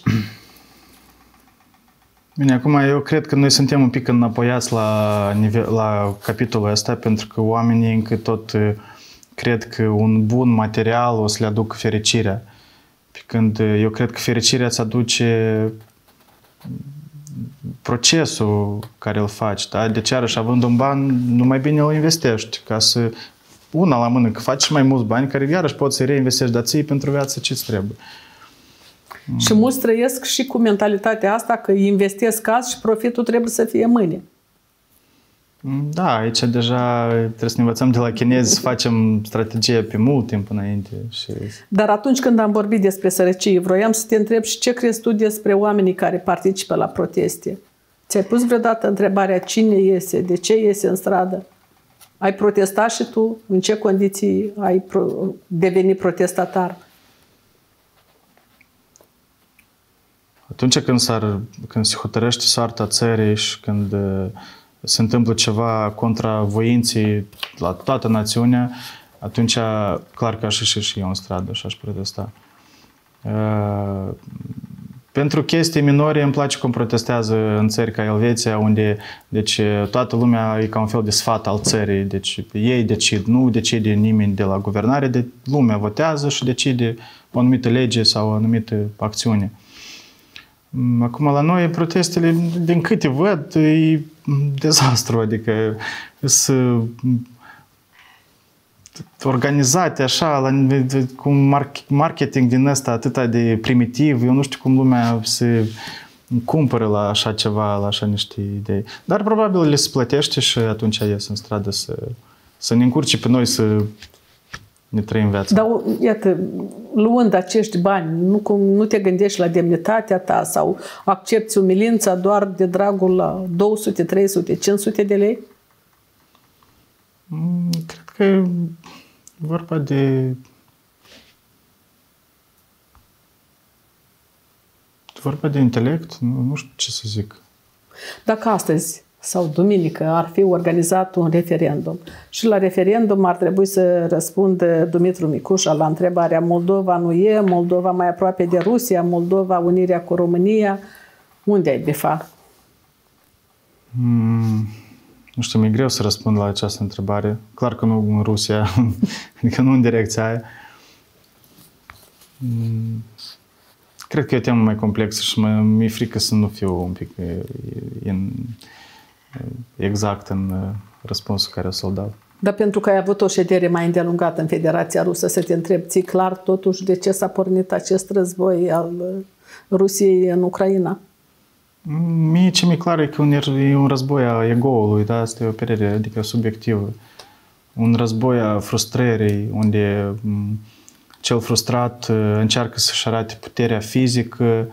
Bine, acum eu cred că noi suntem un pic înapoiați la, nivel, la capitolul ăsta, pentru că oamenii încă tot... cred că un bun material o să le aducă fericirea. Pe când eu cred că fericirea îți aduce procesul care îl faci. Da? Deci, iarăși, având un ban, nu mai bine îl investești. Ca să, una la mână, că faci și mai mulți bani, care iarăși poți să reinvestești, dar ții pentru viață ce-ți trebuie. Și mulți trăiesc și cu mentalitatea asta că investesc azi și profitul trebuie să fie mâine. Da, aici deja trebuie să ne învățăm de la chinezi să facem strategie pe mult timp înainte. Și... Dar atunci când am vorbit despre sărăcie, vroiam să te întreb și ce crezi tu despre oamenii care participă la proteste? Ți-ai pus vreodată întrebarea cine iese, de ce iese în stradă? Ai protestat și tu? În ce condiții ai devenit protestatar? Atunci când, s-ar, când se hotărăște soarta țării și când se întâmplă ceva contra voinței la toată națiunea, atunci clar că aș ieși și eu în stradă și aș protesta. Uh, pentru chestii minore îmi place cum protestează în țări ca Elveția, unde deci, toată lumea e ca un fel de sfat al țării. Deci ei decid, nu decide nimeni de la guvernare, de lumea votează și decide o anumită lege sau o anumită acțiune. Acum, la noi, protestele, din câte văd, e dezastru, adică sunt organizate așa, la, cu marketing din ăsta atât de primitiv, eu nu știu cum lumea se cumpără la așa ceva, la așa niște idei. Dar probabil le se plătește și atunci ies în stradă să, să ne încurce pe noi să ne trăim viața. Dar, iată, luând acești bani, nu, cum, nu te gândești la demnitatea ta sau accepti umilința doar de dragul la două sute, trei sute, cinci sute de lei? Cred că e vorba de... vorba de intelect, nu, nu știu ce să zic. Dacă astăzi sau duminică ar fi organizat un referendum și la referendum ar trebui să răspundă Dumitru Micușa la întrebarea Moldova nu e, Moldova mai aproape de Rusia, Moldova unirea cu România, unde ai bifa? Mm, nu știu, mi-e greu să răspund la această întrebare. Clar că nu în Rusia, adică nu în direcția aia. Mm, cred că e o temă mai complexă și mi-e frică să nu fiu un pic în... exact în răspunsul care o să-l dau. Dar pentru că ai avut o ședere mai îndelungată în Federația Rusă, să te întreb, ții clar totuși de ce s-a pornit acest război al Rusiei în Ucraina? Mie ce mi-e clar e că e un război a ego-ului, da? Asta e o părere, adică subiectivă. Un război a frustrării, unde cel frustrat încearcă să-și arate puterea fizică.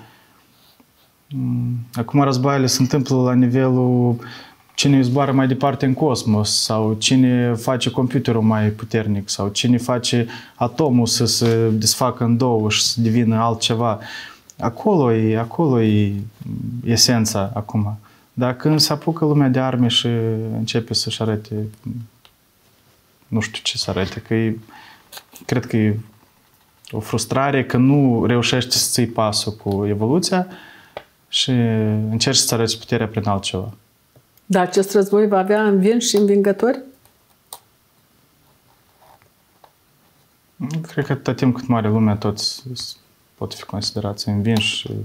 Acum războaiele se întâmplă la nivelul cine zboară mai departe în cosmos sau cine face computerul mai puternic sau cine face atomul să se desfacă în două și să devină altceva. Acolo e, acolo e esența acum. Dar când se apucă lumea de arme și începe să-și arate, nu știu ce să arate, că e, cred că e o frustrare că nu reușești să ții pasul cu evoluția și încerci să-ți arăți puterea prin altceva. Dar acest război va avea învinși și învingători? Cred că tot timp cât mare lumea, toți pot fi considerați învinși și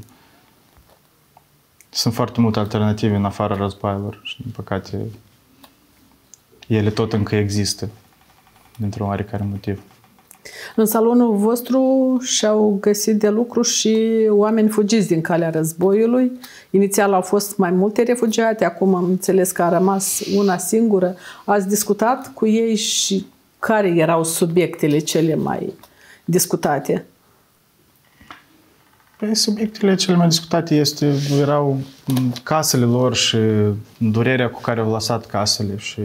sunt foarte multe alternative în afara războaielor și, din păcate, ele tot încă există dintr-un oarecare motiv. În salonul vostru și-au găsit de lucru și oameni fugiți din calea războiului. Inițial au fost mai multe refugiate, acum am înțeles că a rămas una singură. Ați discutat cu ei și care erau subiectele cele mai discutate? Păi, subiectele cele mai discutate este, erau casele lor și durerea cu care au lăsat casele și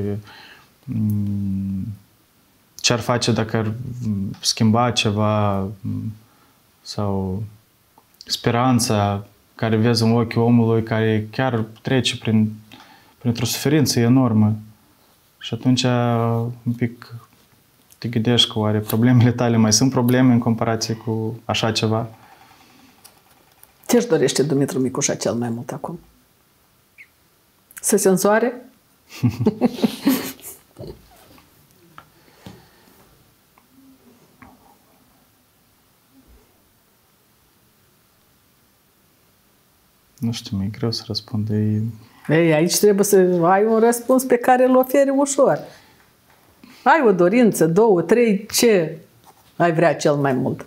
ce ar face dacă ar schimba ceva sau speranța care vezi în ochii omului care chiar trece prin, printr-o suferință enormă. Și atunci un pic te gândești că oare problemele tale mai sunt probleme în comparație cu așa ceva? Ce-și dorește Dumitru Micușa cel mai mult acum? Să se însoare? Nu știu, mi-e greu să răspund. E... Ei, aici trebuie să ai un răspuns pe care îl oferi ușor. Ai o dorință, două, trei, ce ai vrea cel mai mult?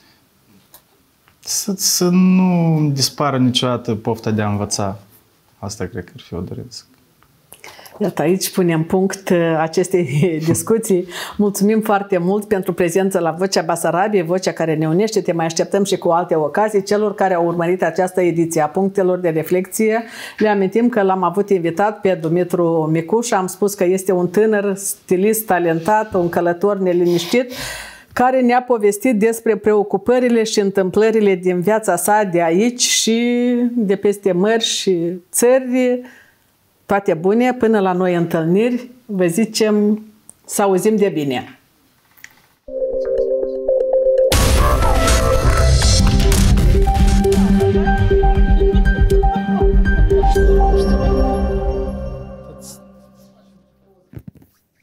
Să, să nu dispară niciodată pofta de a învăța. Asta cred că ar fi o dorință. Iată, aici punem punct acestei discuții. Mulțumim foarte mult pentru prezența la Vocea Basarabiei, vocea care ne unește. Te mai așteptăm și cu alte ocazii. Celor care au urmărit această ediție a Punctelor de Reflecție, le amintim că l-am avut invitat pe Dumitru Micușa. Am spus că este un tânăr stilist talentat, un călător neliniștit, care ne-a povestit despre preocupările și întâmplările din viața sa de aici și de peste mări și țări. Toate bune, până la noi întâlniri, vă zicem să auzim de bine!